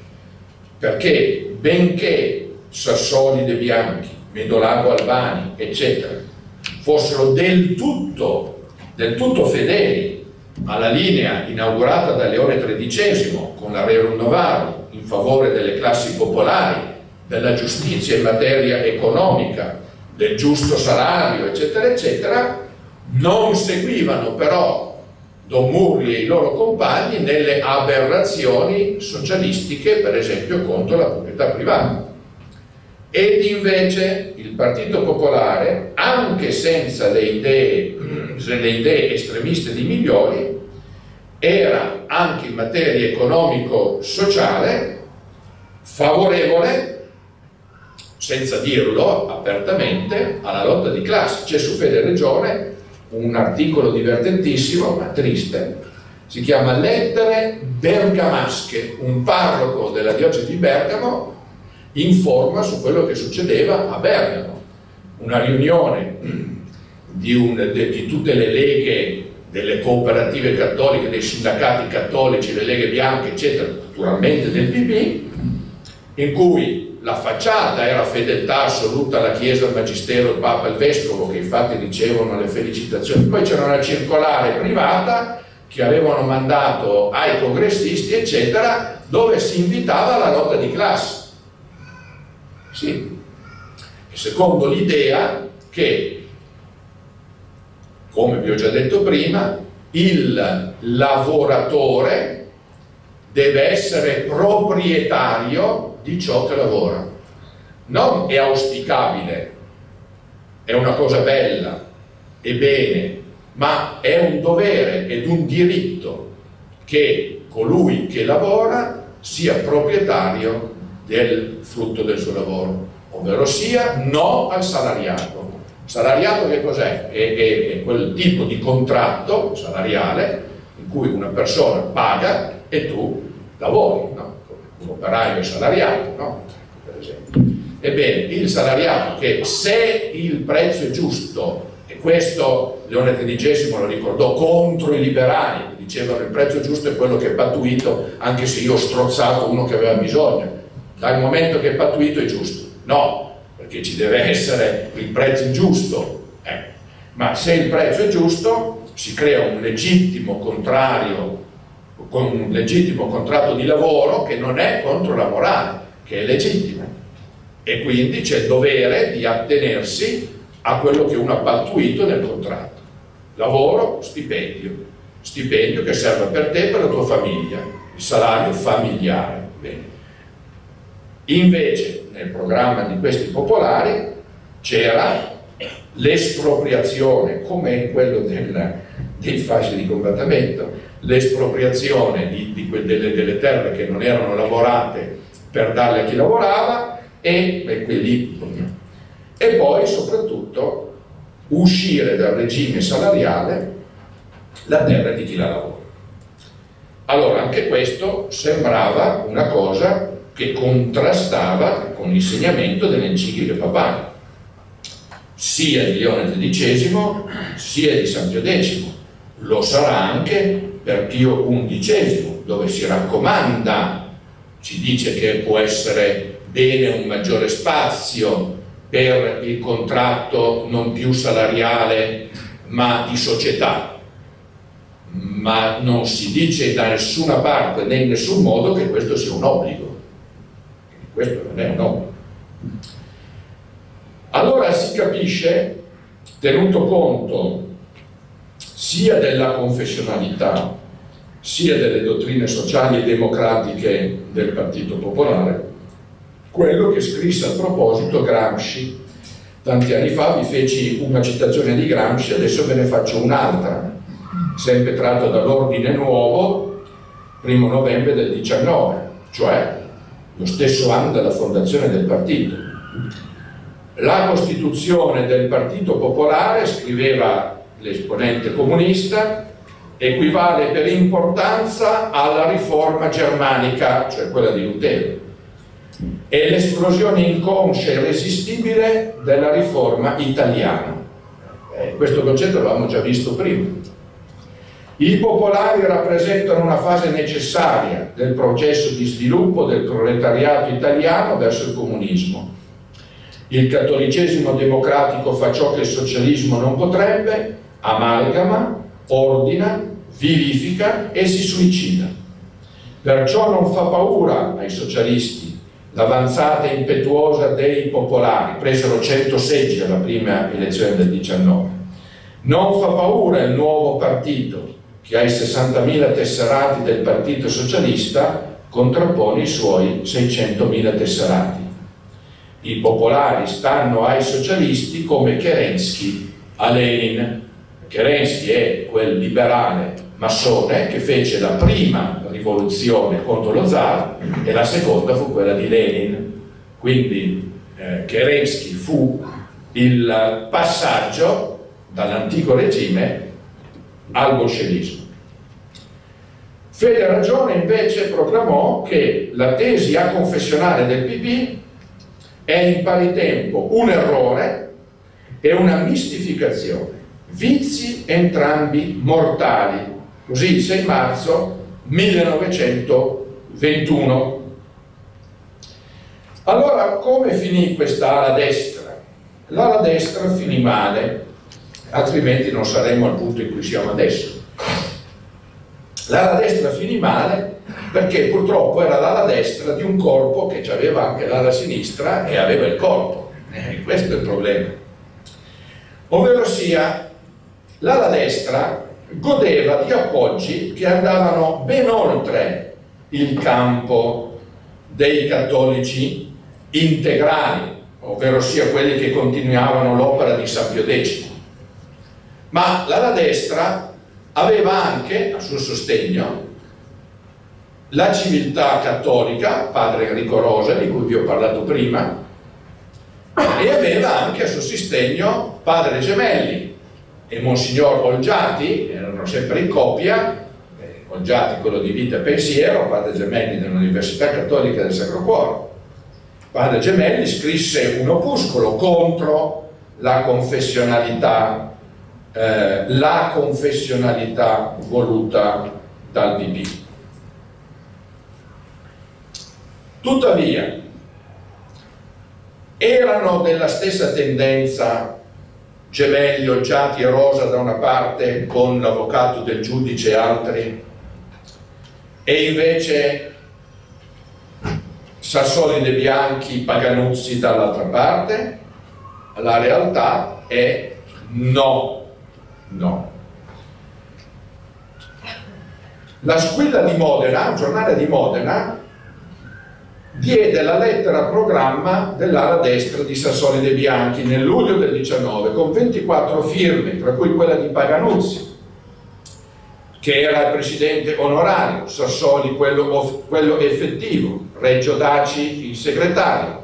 perché benché Sassoli De Bianchi, Medolago Albani, eccetera, fossero del tutto fedeli alla linea inaugurata da Leone XIII con la Rerum Novarum in favore delle classi popolari, della giustizia in materia economica, del giusto salario, eccetera, eccetera, non seguivano però Don Murri e i loro compagni nelle aberrazioni socialistiche, per esempio contro la proprietà privata. Ed invece il Partito Popolare, anche senza le idee estremiste di Miglioli, era anche in materia economico-sociale favorevole, senza dirlo apertamente, alla lotta di classe. C'è su Fede Regione un articolo divertentissimo, ma triste, si chiama Lettere Bergamasche. Un parroco della diocesi di Bergamo informa su quello che succedeva a Bergamo. Una riunione di tutte le leghe, delle cooperative cattoliche, dei sindacati cattolici, le leghe bianche, eccetera, naturalmente del PP, in cui la facciata era fedeltà assoluta alla Chiesa, al Magistero, il Papa e il Vescovo, che infatti ricevono le felicitazioni. Poi c'era una circolare privata che avevano mandato ai congressisti, eccetera, dove si invitava alla lotta di classe. Sì, secondo l'idea che, come vi ho già detto prima, il lavoratore deve essere proprietario di ciò che lavora. Non è auspicabile, è una cosa bella e bene, ma è un dovere ed un diritto che colui che lavora sia proprietario del frutto del suo lavoro, ovvero sia no al salariato. Salariato che cos'è? È quel tipo di contratto salariale in cui una persona paga e tu lavori, no? Un operaio è salariato, no? Per esempio. Ebbene, il salariato, che se il prezzo è giusto, e questo Leone XIII lo ricordò contro i liberali, che dicevano il prezzo giusto è quello che è pattuito, anche se io ho strozzato uno che aveva bisogno, dal momento che è pattuito è giusto. No, perché ci deve essere il prezzo giusto, ma se il prezzo è giusto si crea un legittimo contrario, con un legittimo contratto di lavoro che non è contro la morale, che è legittimo, e quindi c'è il dovere di attenersi a quello che uno ha pattuito nel contratto. Lavoro, stipendio che serve per te e per la tua famiglia, il salario familiare. Bene. Invece nel programma di questi popolari c'era l'espropriazione, come in quello dei fasci di combattimento, l'espropriazione delle terre che non erano lavorate per darle a chi lavorava e poi soprattutto uscire dal regime salariale la terra di chi la lavora. Allora anche questo sembrava una cosa che contrastava con l'insegnamento delle encicliche papali, sia di Leone XIII sia di San Pio X. Lo sarà anche per Pio XI, dove si raccomanda, ci dice che può essere bene un maggiore spazio per il contratto non più salariale ma di società, ma non si dice da nessuna parte né in nessun modo che questo sia un obbligo. Questo non è un obbligo. Allora si capisce, tenuto conto sia della confessionalità sia delle dottrine sociali e democratiche del Partito Popolare, quello che scrisse a proposito Gramsci. Tanti anni fa vi feci una citazione di Gramsci, adesso ve ne faccio un'altra, sempre tratto dall'Ordine Nuovo, 1° novembre del 19, cioè lo stesso anno della fondazione del partito. La Costituzione del Partito Popolare, scriveva l'esponente comunista, equivale per importanza alla riforma germanica, cioè quella di Lutero, e l'esplosione inconscia e irresistibile della riforma italiana. Questo concetto l'avevamo già visto prima. I popolari rappresentano una fase necessaria del processo di sviluppo del proletariato italiano verso il comunismo. Il cattolicesimo democratico fa ciò che il socialismo non potrebbe, amalgama, ordina, vivifica e si suicida. Perciò non fa paura ai socialisti l'avanzata impetuosa dei popolari, presero 100 seggi alla prima elezione del 19. Non fa paura il nuovo partito che ai 60.000 tesserati del Partito Socialista contrappone i suoi 600.000 tesserati. I popolari stanno ai socialisti come Kerensky a Lenin. Kerensky è quel liberale massone che fece la prima rivoluzione contro lo zar e la seconda fu quella di Lenin. Quindi Kerensky fu il passaggio dall'antico regime al bolscevismo. Fede Ragione invece proclamò che la tesi aconfessionale del PP è in pari tempo un errore e una mistificazione, vizi entrambi mortali. Così il 6 marzo 1921. Allora, come finì questa ala destra? L'ala destra finì male, altrimenti non saremmo al punto in cui siamo adesso. L'ala destra finì male perché purtroppo era l'ala destra di un corpo che aveva anche l'ala sinistra e aveva il corpo. Questo è il problema. Ovvero sia, l'ala destra godeva di appoggi che andavano ben oltre il campo dei cattolici integrali, ovvero sia quelli che continuavano l'opera di San Pio X. Ma l'ala destra aveva anche a suo sostegno la civiltà cattolica, padre Enrico Rosa, di cui vi ho parlato prima, e aveva anche a suo sostegno padre Gemelli e Monsignor Olgiati, erano sempre in coppia, Olgiati quello di Vita e Pensiero, padre Gemelli dell'Università Cattolica del Sacro Cuore. Padre Gemelli scrisse un opuscolo contro la confessionalità voluta dal PP. Tuttavia, erano della stessa tendenza Gemelli, Olgiati e Rosa da una parte, con l'avvocato del giudice e altri, e invece Sassoli De Bianchi, Paganuzzi dall'altra parte? La realtà è no. La Squilla di Modena, un giornale di Modena, diede la lettera programma dell'ala destra di Sassoli De Bianchi nel luglio del 19 con 24 firme, tra cui quella di Paganuzzi, che era il presidente onorario, Sassoli quello effettivo, Reggio Daci il segretario.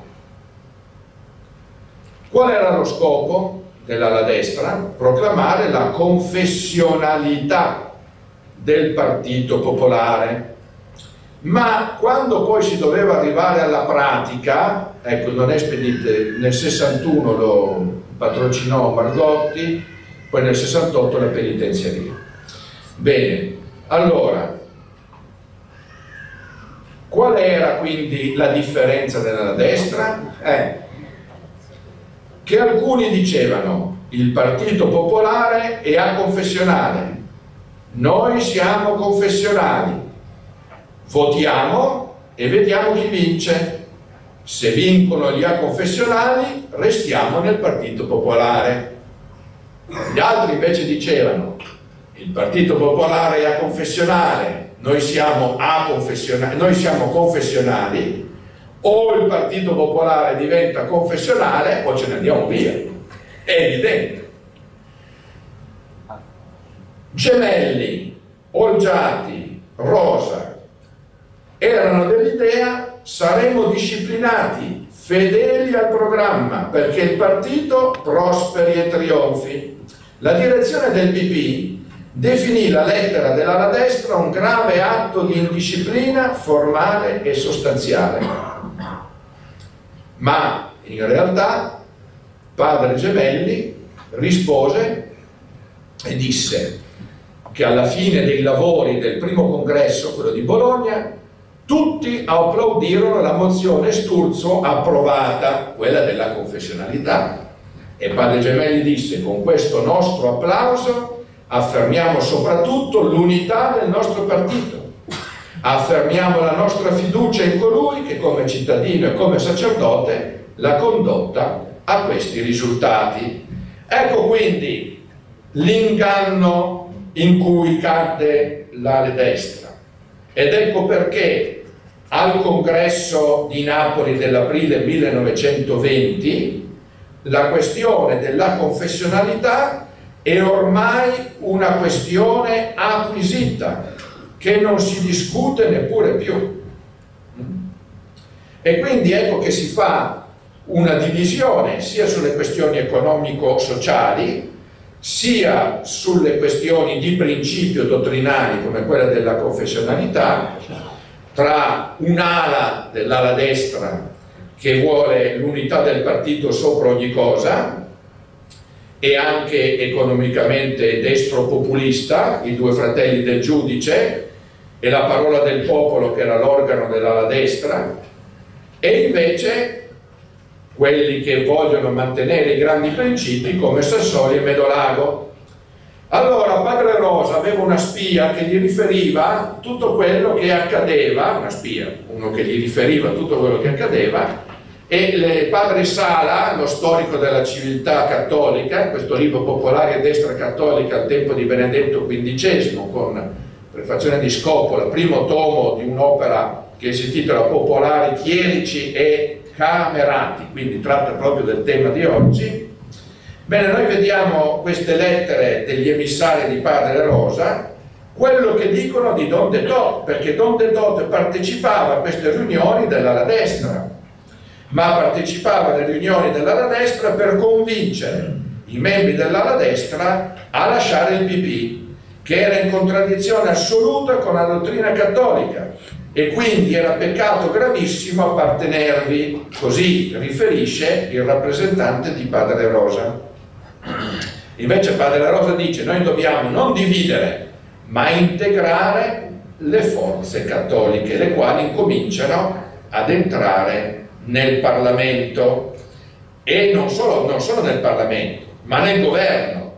Qual era lo scopo dell'ala destra? Proclamare la confessionalità del Partito Popolare. Ma quando poi si doveva arrivare alla pratica, ecco, non è spedite, nel 61 lo patrocinò Margotti, poi nel 68 la penitenziaria. Bene, allora, qual era quindi la differenza della destra? Che alcuni dicevano il Partito Popolare è aconfessionale, noi siamo confessionali, votiamo e vediamo chi vince. Se vincono gli aconfessionali, restiamo nel Partito Popolare. Gli altri invece dicevano il Partito Popolare è aconfessionale, noi siamo confessionali, o il Partito Popolare diventa confessionale o ce ne andiamo via. È evidente. Gemelli, Olgiati, Rosa erano dell'idea saremo disciplinati, fedeli al programma, perché il partito prosperi e trionfi. La direzione del PP definì la lettera dell'ala destra un grave atto di indisciplina formale e sostanziale. Ma in realtà padre Gemelli rispose e disse che alla fine dei lavori del primo congresso, quello di Bologna, tutti applaudirono la mozione Sturzo approvata, quella della confessionalità, e padre Gemelli disse: con questo nostro applauso affermiamo soprattutto l'unità del nostro partito, affermiamo la nostra fiducia in colui che come cittadino e come sacerdote l'ha condotta a questi risultati. Ecco quindi l'inganno in cui cadde l'ala destra, ed ecco perché al congresso di Napoli dell'aprile 1920 la questione della confessionalità è ormai una questione acquisita che non si discute neppure più, e quindi ecco che si fa una divisione sia sulle questioni economico-sociali sia sulle questioni di principio dottrinali come quella della confessionalità, tra un'ala dell'ala destra che vuole l'unità del partito sopra ogni cosa e anche economicamente destro populista, i due fratelli del giudice e la parola del popolo che era l'organo dell'ala destra, e invece quelli che vogliono mantenere i grandi principi come Sassoli e Medolago. Allora padre Rosa aveva una spia che gli riferiva tutto quello che accadeva, uno che gli riferiva tutto quello che accadeva, e padre Sala, lo storico della civiltà cattolica, questo libro Popolare e Destra Cattolica al tempo di Benedetto XV, con prefazione di Scopola, primo tomo di un'opera che si intitola Popolari, Chierici e Camerati, quindi tratta proprio del tema di oggi. Bene, noi vediamo queste lettere degli emissari di padre Rosa quello che dicono di Don de Tot, perché Don de Tot partecipava a queste riunioni dell'ala destra, ma partecipava alle riunioni dell'ala destra per convincere i membri dell'ala destra a lasciare il PP, che era in contraddizione assoluta con la dottrina cattolica e quindi era peccato gravissimo appartenervi, così riferisce il rappresentante di Padre Rosa. Invece Padre Rosa dice: noi dobbiamo non dividere ma integrare le forze cattoliche, le quali incominciano ad entrare nel Parlamento, e non solo nel Parlamento, ma nel governo,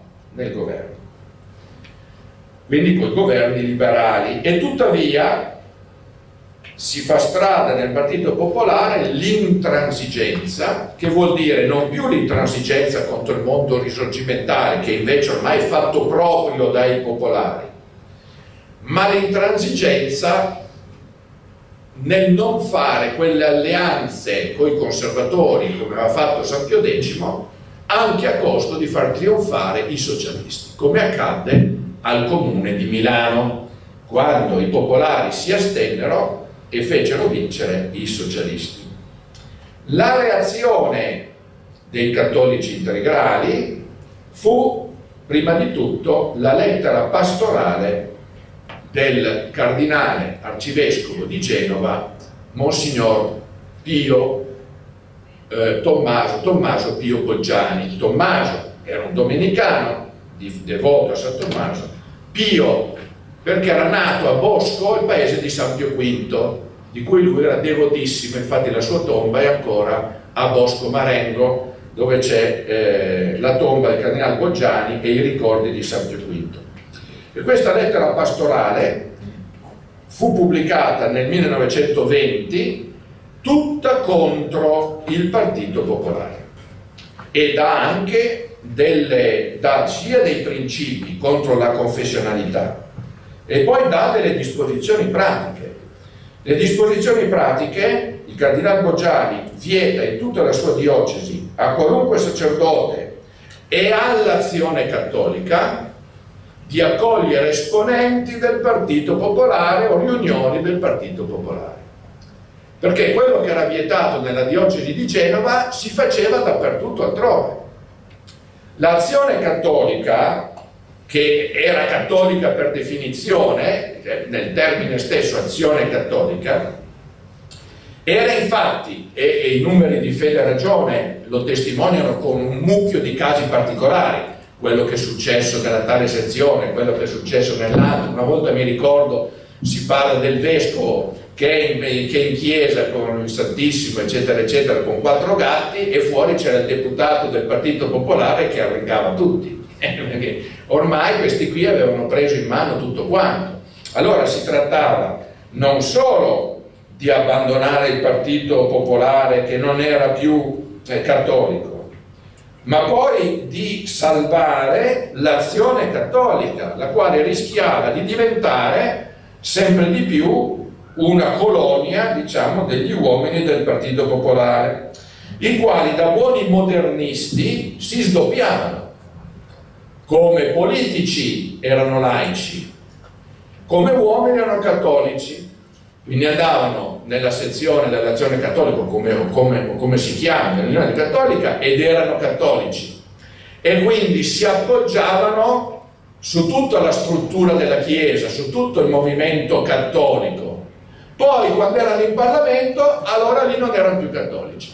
quindi con i governi liberali. E tuttavia si fa strada nel Partito Popolare l'intransigenza, che vuol dire non più l'intransigenza contro il mondo risorgimentale, che invece ormai è fatto proprio dai popolari, ma l'intransigenza nel non fare quelle alleanze con i conservatori come aveva fatto San Pio X, anche a costo di far trionfare i socialisti, come accadde al Comune di Milano, quando i popolari si astennero e fecero vincere i socialisti. La reazione dei cattolici integrali fu prima di tutto la lettera pastorale del cardinale arcivescovo di Genova, Monsignor Pio Tommaso Pio Poggiani. Tommaso era un domenicano devoto a San Tommaso, Pio perché era nato a Bosco, il paese di San Pio V, di cui lui era devotissimo. Infatti la sua tomba è ancora a Bosco Marengo, dove c'è la tomba del cardinale Poggiani e i ricordi di San Pio V. E questa lettera pastorale fu pubblicata nel 1920, tutta contro il Partito Popolare, e dà anche sia dei principi contro la confessionalità e poi dà delle disposizioni pratiche. Le disposizioni pratiche: il cardinale Poggiani vieta in tutta la sua diocesi a qualunque sacerdote e all'Azione Cattolica di accogliere esponenti del Partito Popolare o riunioni del Partito Popolare, perché quello che era vietato nella diocesi di Genova si faceva dappertutto altrove. L'Azione Cattolica, che era cattolica per definizione, nel termine stesso azione cattolica, era infatti, e i numeri di Fede e Ragione lo testimoniano con un mucchio di casi particolari, quello che è successo nella tale sezione, quello che è successo nell'altro. Una volta mi ricordo si parla del vescovo che è in chiesa con il Santissimo eccetera eccetera con 4 gatti, e fuori c'era il deputato del Partito Popolare che arrancava tutti, perché ormai questi qui avevano preso in mano tutto quanto. Allora si trattava non solo di abbandonare il Partito Popolare, che non era più cattolico, ma poi di salvare l'Azione Cattolica, la quale rischiava di diventare sempre di più una colonia, diciamo, degli uomini del Partito Popolare, i quali da buoni modernisti si sdoppiavano. Come politici erano laici, come uomini erano cattolici, quindi andavano nella sezione dell'Azione Cattolica, come si chiama, nell'Unione Cattolica, ed erano cattolici, e quindi si appoggiavano su tutta la struttura della Chiesa, su tutto il movimento cattolico. Poi quando erano in Parlamento, allora lì non erano più cattolici,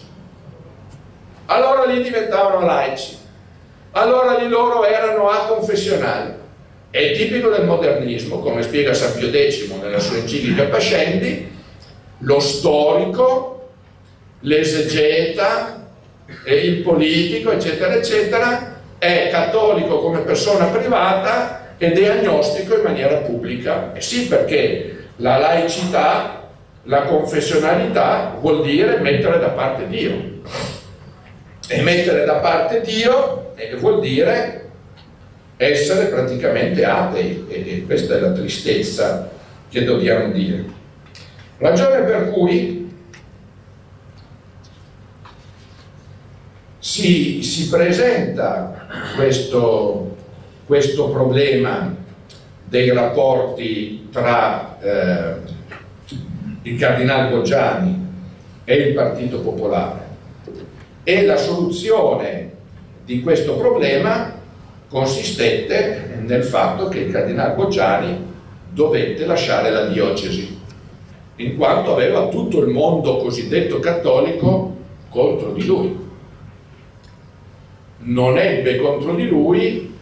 allora lì diventavano laici, allora lì loro erano aconfessionali. È tipico del modernismo, come spiega San Pio X nella sua enciclica Pascendi: lo storico, l'esegeta, il politico, eccetera, eccetera, è cattolico come persona privata ed è agnostico in maniera pubblica. E sì, perché la laicità, la confessionalità vuol dire mettere da parte Dio. E mettere da parte Dio vuol dire essere praticamente atei, e questa è la tristezza che dobbiamo dire. Ragione per cui si presenta questo problema dei rapporti tra il cardinale Goggiani e il Partito Popolare, e la soluzione di questo problema consistette nel fatto che il cardinale Goggiani dovette lasciare la diocesi, in quanto aveva tutto il mondo cosiddetto cattolico contro di lui. Non ebbe contro di lui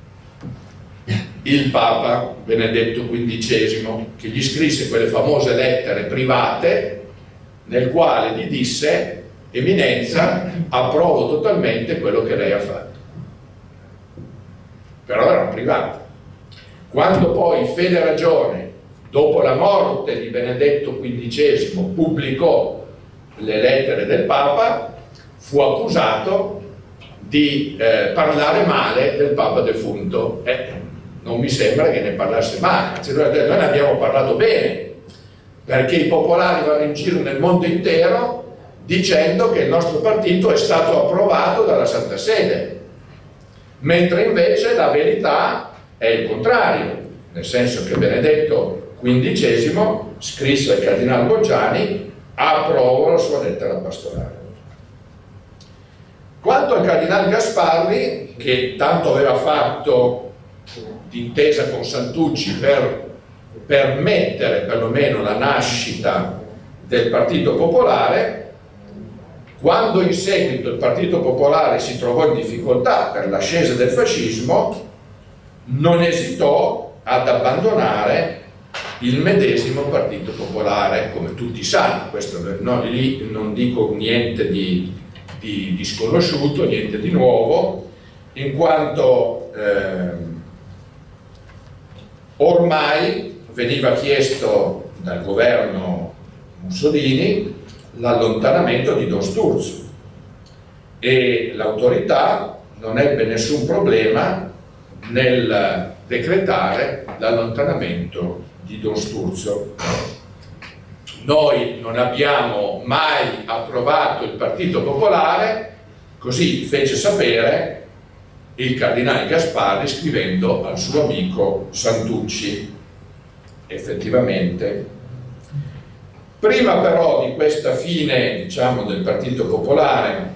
il Papa Benedetto XV, che gli scrisse quelle famose lettere private nel quale gli disse: Eminenza, approvo totalmente quello che lei ha fatto. Però erano private. Quando poi Fede Ragione, dopo la morte di Benedetto XV, pubblicò le lettere del Papa, fu accusato di parlare male del Papa defunto. Non mi sembra che ne parlasse male, noi ne abbiamo parlato bene, perché i popolari vanno in giro nel mondo intero dicendo che il nostro partito è stato approvato dalla Santa Sede, mentre invece la verità è il contrario, nel senso che Benedetto XV scrisse al cardinale Goggiani: approvo la sua lettera pastorale. Quanto al cardinale Gasparri, che tanto aveva fatto d'intesa con Santucci per permettere perlomeno la nascita del Partito Popolare, quando in seguito il Partito Popolare si trovò in difficoltà per l'ascesa del fascismo, non esitò ad abbandonare il medesimo Partito Popolare, come tutti sanno. Questo lì non dico niente di sconosciuto, niente di nuovo, in quanto ormai veniva chiesto dal governo Mussolini l'allontanamento di Don Sturzo, e l'autorità non ebbe nessun problema nel decretare l'allontanamento di Don Sturzo. Noi non abbiamo mai approvato il Partito Popolare, così fece sapere il cardinale Gasparri scrivendo al suo amico Santucci. Effettivamente, prima però di questa fine, diciamo, del Partito Popolare,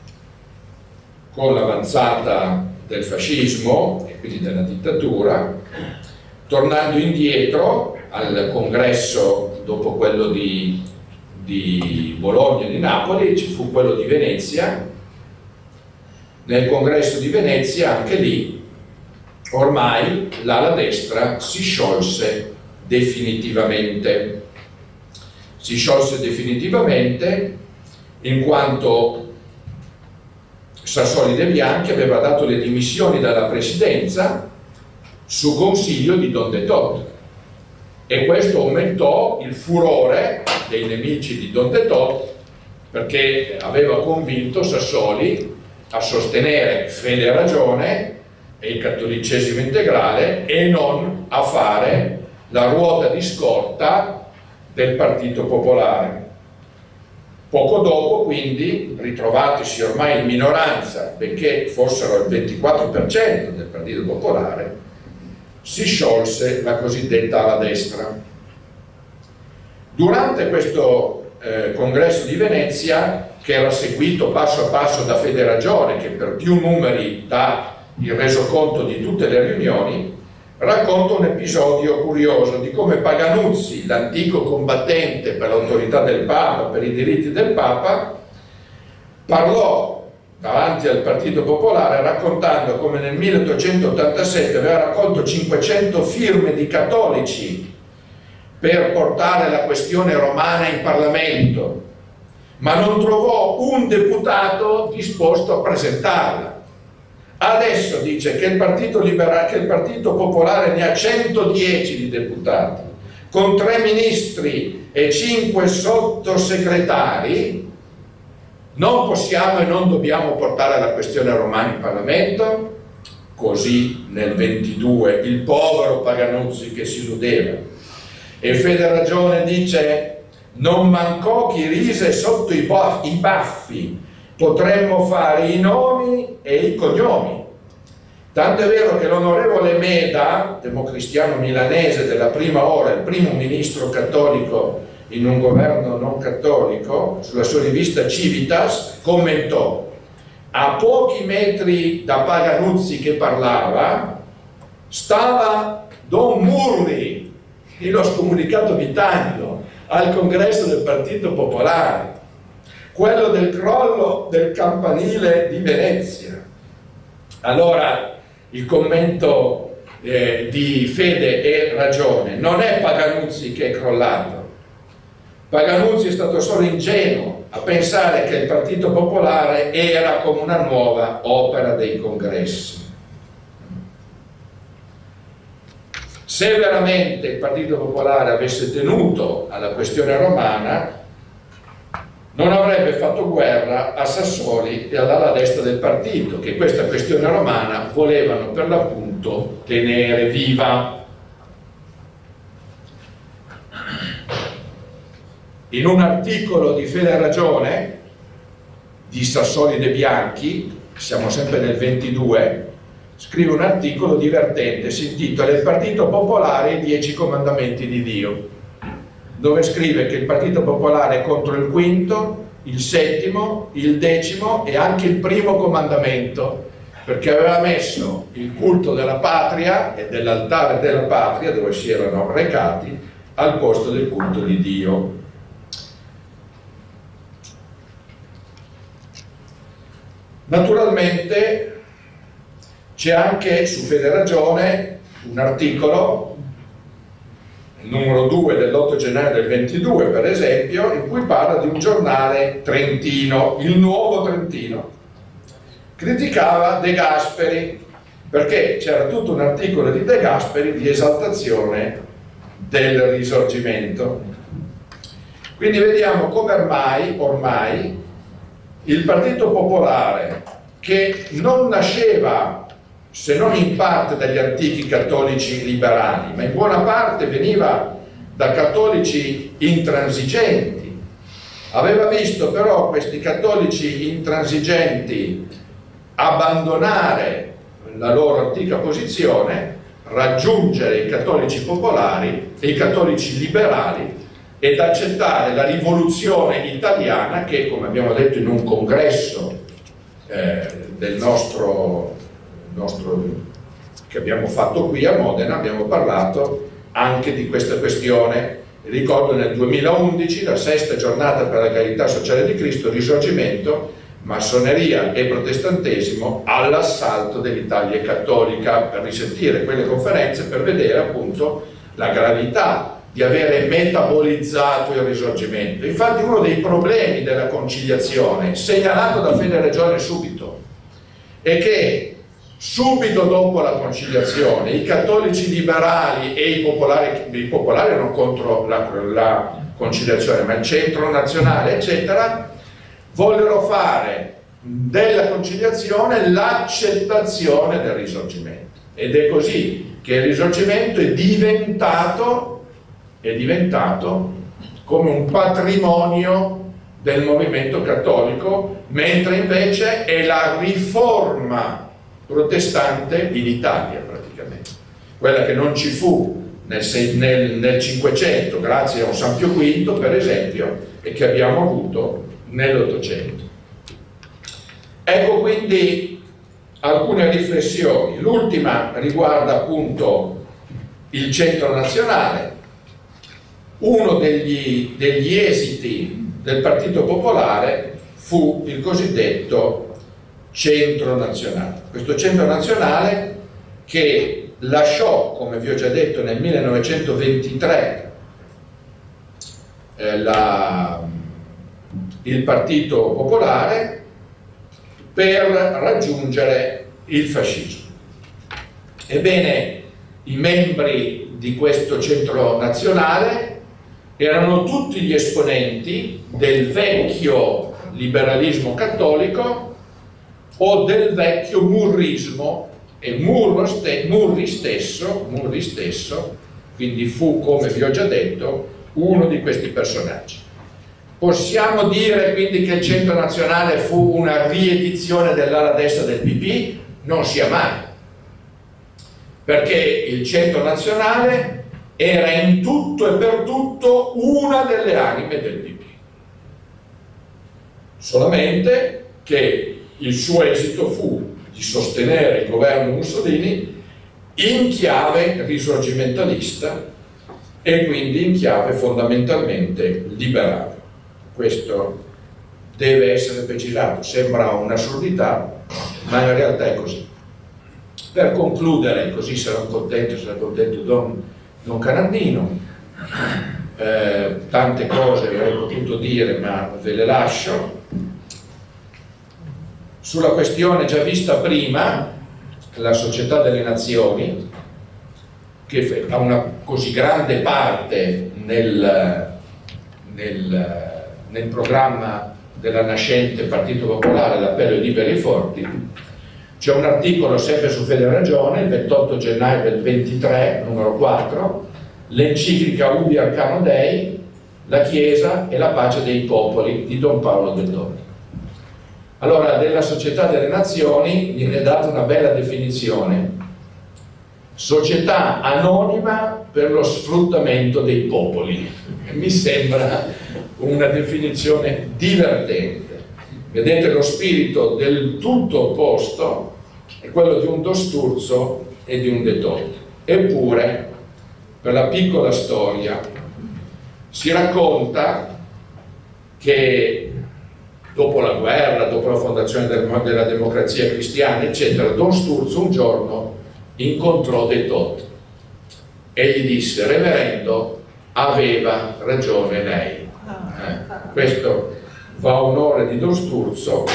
con l'avanzata del fascismo e quindi della dittatura, tornando indietro al congresso, dopo quello di Bologna e di Napoli, ci fu quello di Venezia. Nel congresso di Venezia, anche lì, ormai l'ala destra si sciolse definitivamente. Si sciolse definitivamente in quanto Sassoli De Bianchi aveva dato le dimissioni dalla presidenza su consiglio di Don De Tot, e questo aumentò il furore dei nemici di Don De Tot, perché aveva convinto Sassoli a sostenere Fede Ragione e il cattolicesimo integrale e non a fare la ruota di scorta del Partito Popolare. Poco dopo, quindi, ritrovatisi ormai in minoranza, benché fossero il 24% del Partito Popolare, si sciolse la cosiddetta ala destra. Durante questo congresso di Venezia, che era seguito passo a passo da Fede Ragione, che per più numeri dà il resoconto di tutte le riunioni, racconta un episodio curioso di come Paganuzzi, l'antico combattente per l'autorità del Papa, per i diritti del Papa, parlò davanti al Partito Popolare raccontando come nel 1887 aveva raccolto 500 firme di cattolici per portare la questione romana in Parlamento, ma non trovò un deputato disposto a presentarla. Adesso dice che il Partito Popolare ne ha 110 di deputati, con 3 ministri e 5 sottosegretari. Non possiamo e non dobbiamo portare la questione romana in Parlamento? Così nel 22 il povero Paganuzzi che si illudeva. E Fede Ragione dice: non mancò chi rise sotto i baffi, potremmo fare i nomi e i cognomi. Tanto è vero che l'onorevole Meda, democristiano milanese della prima ora, il primo ministro cattolico in un governo non cattolico, sulla sua rivista Civitas commentò: a pochi metri da Paganuzzi che parlava stava Don Murri, lo scomunicato Vitangelo, al congresso del Partito Popolare, quello del crollo del campanile di Venezia. Allora il commento di Fede e Ragione: non è Paganuzzi che è crollato. Paganuzzi è stato solo ingenuo a pensare che il Partito Popolare era come una nuova opera dei congressi. Se veramente il Partito Popolare avesse tenuto alla questione romana, non avrebbe fatto guerra a Sassoli e all'ala destra del partito, che questa questione romana volevano per l'appunto tenere viva. In un articolo di Fede e Ragione di Sassoli De Bianchi, siamo sempre nel 22, scrive un articolo divertente, si intitola Il Partito Popolare e i 10 comandamenti di Dio, dove scrive che il Partito Popolare è contro il quinto, il settimo, il decimo e anche il primo comandamento, perché aveva messo il culto della patria e dell'altare della patria, dove si erano recati, al posto del culto di Dio. Naturalmente c'è anche su Fede e Ragione un articolo, il numero 2 dell'8 gennaio del 22 per esempio, in cui parla di un giornale trentino, il Nuovo Trentino. Criticava De Gasperi perché c'era tutto un articolo di De Gasperi di esaltazione del Risorgimento. Quindi vediamo come ormai il Partito Popolare, che non nasceva se non in parte dagli antichi cattolici liberali, ma in buona parte veniva da cattolici intransigenti, aveva visto però questi cattolici intransigenti abbandonare la loro antica posizione, raggiungere i cattolici popolari e i cattolici liberali ed accettare la rivoluzione italiana che, come abbiamo detto in un congresso del nostro che abbiamo fatto qui a Modena, abbiamo parlato anche di questa questione. Ricordo nel 2011 la sesta giornata per la carità sociale di Cristo, Risorgimento, massoneria e protestantesimo all'assalto dell'Italia cattolica, per risentire quelle conferenze, per vedere appunto la gravità di avere metabolizzato il Risorgimento. Infatti uno dei problemi della conciliazione, segnalato da Fede e Ragione subito, è che subito dopo la conciliazione i cattolici liberali e i popolari erano contro la conciliazione, ma il Centro Nazionale eccetera vollero fare della conciliazione l'accettazione del Risorgimento, ed è così che il Risorgimento è diventato come un patrimonio del movimento cattolico, mentre invece è la riforma protestante in Italia praticamente, quella che non ci fu nel 500 grazie a un San Pio V per esempio, e che abbiamo avuto nell'800. Ecco quindi alcune riflessioni. L'ultima riguarda appunto il Centro Nazionale. Uno degli esiti del Partito Popolare fu il cosiddetto Centro Nazionale. Questo Centro Nazionale che lasciò, come vi ho già detto, nel 1923 il Partito Popolare per raggiungere il fascismo. Ebbene, i membri di questo Centro Nazionale erano tutti gli esponenti del vecchio liberalismo cattolico o del vecchio murrismo, e Murri stesso quindi fu, come vi ho già detto, uno di questi personaggi. Possiamo dire quindi che il Centro Nazionale fu una riedizione dell'ala destra del PP? Non sia mai. perché il Centro Nazionale era in tutto e per tutto una delle anime del PP. Solamente che il suo esito fu di sostenere il governo Mussolini in chiave risorgimentalista e quindi in chiave fondamentalmente liberale. Questo deve essere precisato, sembra un'assurdità, ma in realtà è così. Per concludere, così sarà contento Don Canandino, tante cose avrei potuto dire ma ve le lascio. Sulla questione già vista prima, la Società delle Nazioni, che ha una così grande parte nel programma della nascente Partito Popolare, l'appello ai liberi e forti, c'è un articolo sempre su Fede Ragione, il 28 gennaio del 23, numero 4, l'enciclica Ubi Arcano Dei, la Chiesa e la pace dei popoli di Don Paolo Del Donne. Allora, della Società delle Nazioni viene data una bella definizione: società anonima per lo sfruttamento dei popoli. Mi sembra una definizione divertente. Vedete, lo spirito del tutto opposto è quello di un Don Sturzo e di un De Toth. Eppure, per la piccola storia, si racconta che dopo la guerra, dopo la fondazione della democrazia cristiana, eccetera, Don Sturzo un giorno incontrò De Toth e gli disse: reverendo, aveva ragione lei. Questo fa onore di Don Sturzo,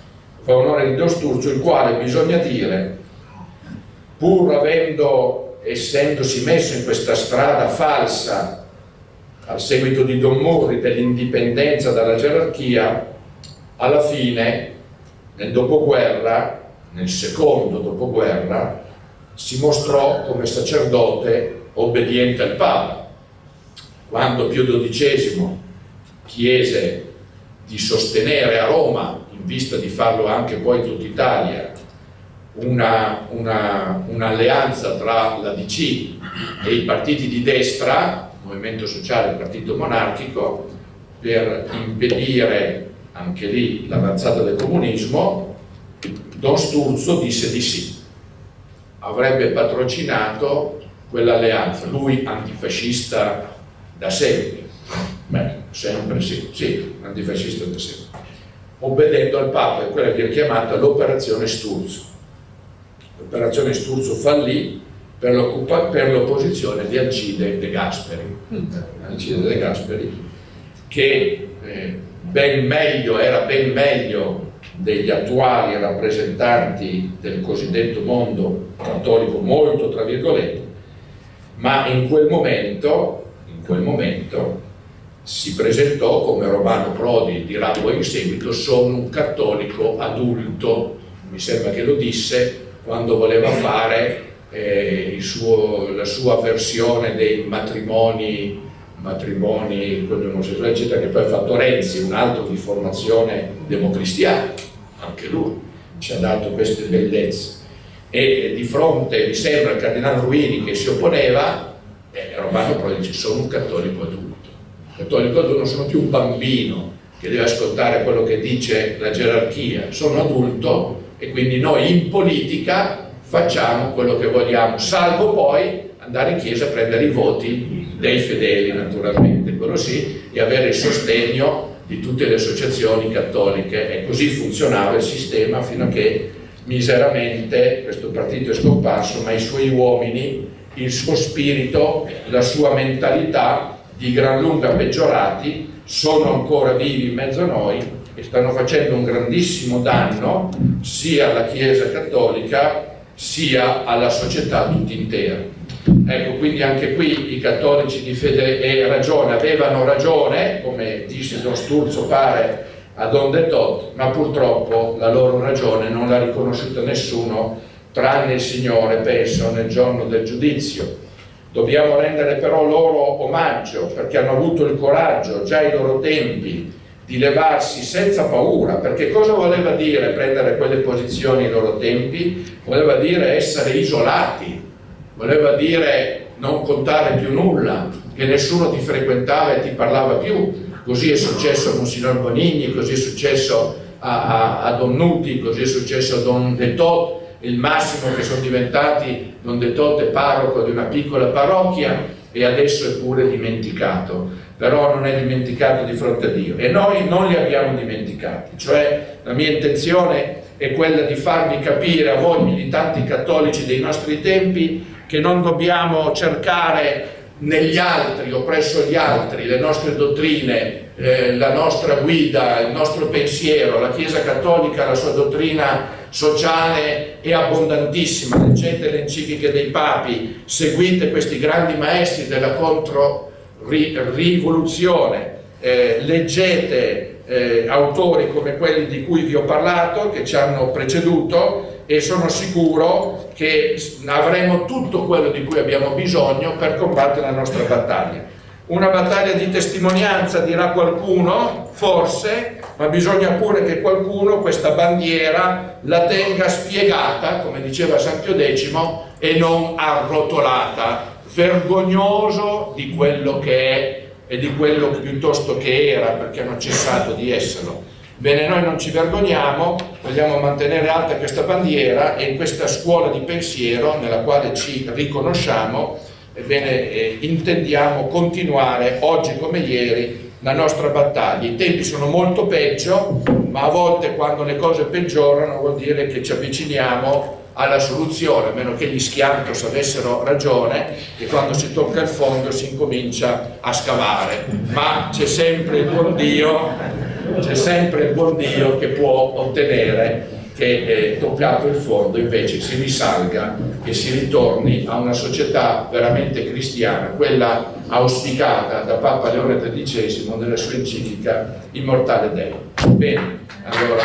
il quale, bisogna dire, pur essendosi messo in questa strada falsa al seguito di Don Murri dell'indipendenza dalla gerarchia, alla fine, nel dopoguerra, nel secondo dopoguerra, si mostrò come sacerdote obbediente al Papa. Quando Pio XII chiese di sostenere a Roma, in vista di farlo anche poi in tutta Italia, un'alleanza tra la DC e i partiti di destra, Movimento Sociale e Partito Monarchico, per impedire anche lì l'avanzata del comunismo, Don Sturzo disse di sì. Avrebbe patrocinato quell'alleanza, lui antifascista da sempre. Beh, sempre sì, antifascista da sempre, obbedendo al Papa, è quella che è chiamata l'operazione Sturzo. L'operazione Sturzo fallì per l'opposizione di Alcide De Gasperi, che era ben meglio degli attuali rappresentanti del cosiddetto mondo cattolico, molto tra virgolette, ma in quel momento si presentò come Romano Prodi dirà poi in seguito: sono un cattolico adulto. Mi sembra che lo disse quando voleva fare la sua versione dei matrimoni con gli omosessuali, eccetera, che poi ha fatto Renzi, un altro di formazione democristiana, anche lui ci ha dato queste bellezze. E di fronte, mi sembra, il cardinale Ruini che si opponeva, Romano Prodi dice: sono un cattolico adulto. Cattolico adulto, non sono più un bambino che deve ascoltare quello che dice la gerarchia, sono adulto e quindi noi in politica facciamo quello che vogliamo, salvo poi andare in chiesa a prendere i voti dei fedeli, naturalmente, quello sì, e avere il sostegno di tutte le associazioni cattoliche. E così funzionava il sistema fino a che miseramente questo partito è scomparso, ma i suoi uomini, il suo spirito, la sua mentalità di gran lunga peggiorati sono ancora vivi in mezzo a noi e stanno facendo un grandissimo danno sia alla Chiesa cattolica sia alla società tutta intera. Ecco, quindi anche qui i cattolici di fede e ragione avevano ragione, come disse Don Sturzo pare a Don De Toth, ma purtroppo la loro ragione non l'ha riconosciuta nessuno tranne il Signore, penso, nel giorno del giudizio. Dobbiamo rendere però loro omaggio, perché hanno avuto il coraggio già ai loro tempi di levarsi senza paura. Perché cosa voleva dire prendere quelle posizioni ai loro tempi? Voleva dire essere isolati, voleva dire non contare più nulla, che nessuno ti frequentava e ti parlava più. Così è successo a Monsignor Bonigni, così è successo a Don Nuti, così è successo a Don De Tot, il massimo che sono diventati Don De Tot è parroco di una piccola parrocchia e adesso è pure dimenticato, però non è dimenticato di fronte a Dio, e noi non li abbiamo dimenticati. Cioè la mia intenzione è quella di farvi capire a voi militanti cattolici dei nostri tempi che non dobbiamo cercare negli altri o presso gli altri le nostre dottrine, la nostra guida, il nostro pensiero. La Chiesa Cattolica, la sua dottrina sociale è abbondantissima. Leggete le encicliche dei papi, seguite questi grandi maestri della controrivoluzione, leggete autori come quelli di cui vi ho parlato, che ci hanno preceduto, e sono sicuro che avremo tutto quello di cui abbiamo bisogno per combattere la nostra battaglia. Una battaglia di testimonianza, dirà qualcuno, forse, ma bisogna pure che qualcuno questa bandiera la tenga spiegata, come diceva San Pio X, e non arrotolata, vergognoso di quello che è e di quello piuttosto che era, perché hanno cessato di esserlo. Bene, noi non ci vergogniamo, vogliamo mantenere alta questa bandiera, e in questa scuola di pensiero nella quale ci riconosciamo, ebbene, intendiamo continuare oggi come ieri la nostra battaglia. I tempi sono molto peggio, ma a volte quando le cose peggiorano vuol dire che ci avviciniamo alla soluzione, a meno che gli Schiantos avessero ragione, che quando si tocca il fondo si incomincia a scavare, ma c'è sempre il buon Dio. C'è sempre il buon Dio che può ottenere che toccato il fondo invece si risalga e si ritorni a una società veramente cristiana, quella auspicata da Papa Leone XIII nella sua enciclica Immortale Dei. Bene, allora...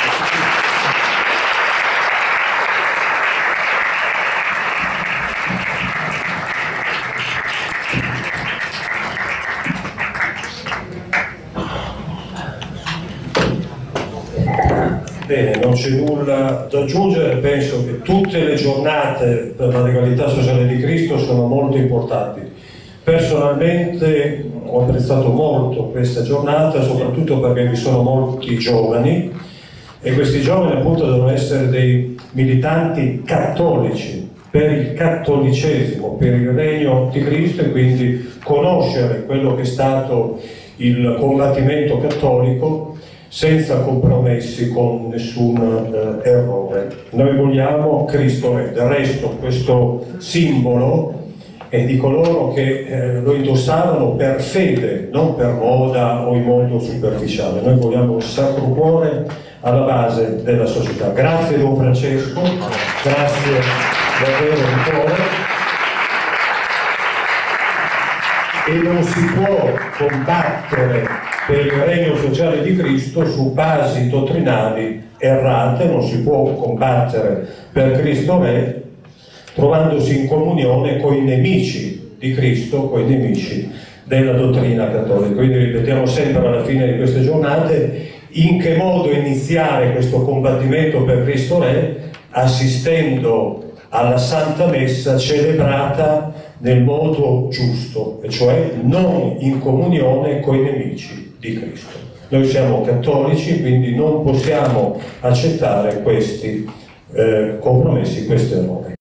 Bene, non c'è nulla da aggiungere, penso che tutte le giornate per la legalità sociale di Cristo sono molto importanti. Personalmente ho apprezzato molto questa giornata, soprattutto perché vi sono molti giovani, e questi giovani appunto devono essere dei militanti cattolici per il cattolicesimo, per il regno di Cristo, e quindi conoscere quello che è stato il combattimento cattolico senza compromessi con nessun errore. Noi vogliamo Cristo Re. Del resto questo simbolo è di coloro che lo indossavano per fede, non per moda o in modo superficiale. Noi vogliamo il Sacro Cuore alla base della società. Grazie Don Francesco, grazie davvero di cuore. E non si può combattere per il regno sociale di Cristo su basi dottrinali errate, non si può combattere per Cristo Re trovandosi in comunione con i nemici di Cristo, con i nemici della dottrina cattolica. Quindi ripetiamo sempre alla fine di queste giornate in che modo iniziare questo combattimento per Cristo Re, assistendo alla Santa Messa celebrata nel modo giusto, e cioè non in comunione con i nemici di Cristo. Noi siamo cattolici, quindi non possiamo accettare questi compromessi, questi errori.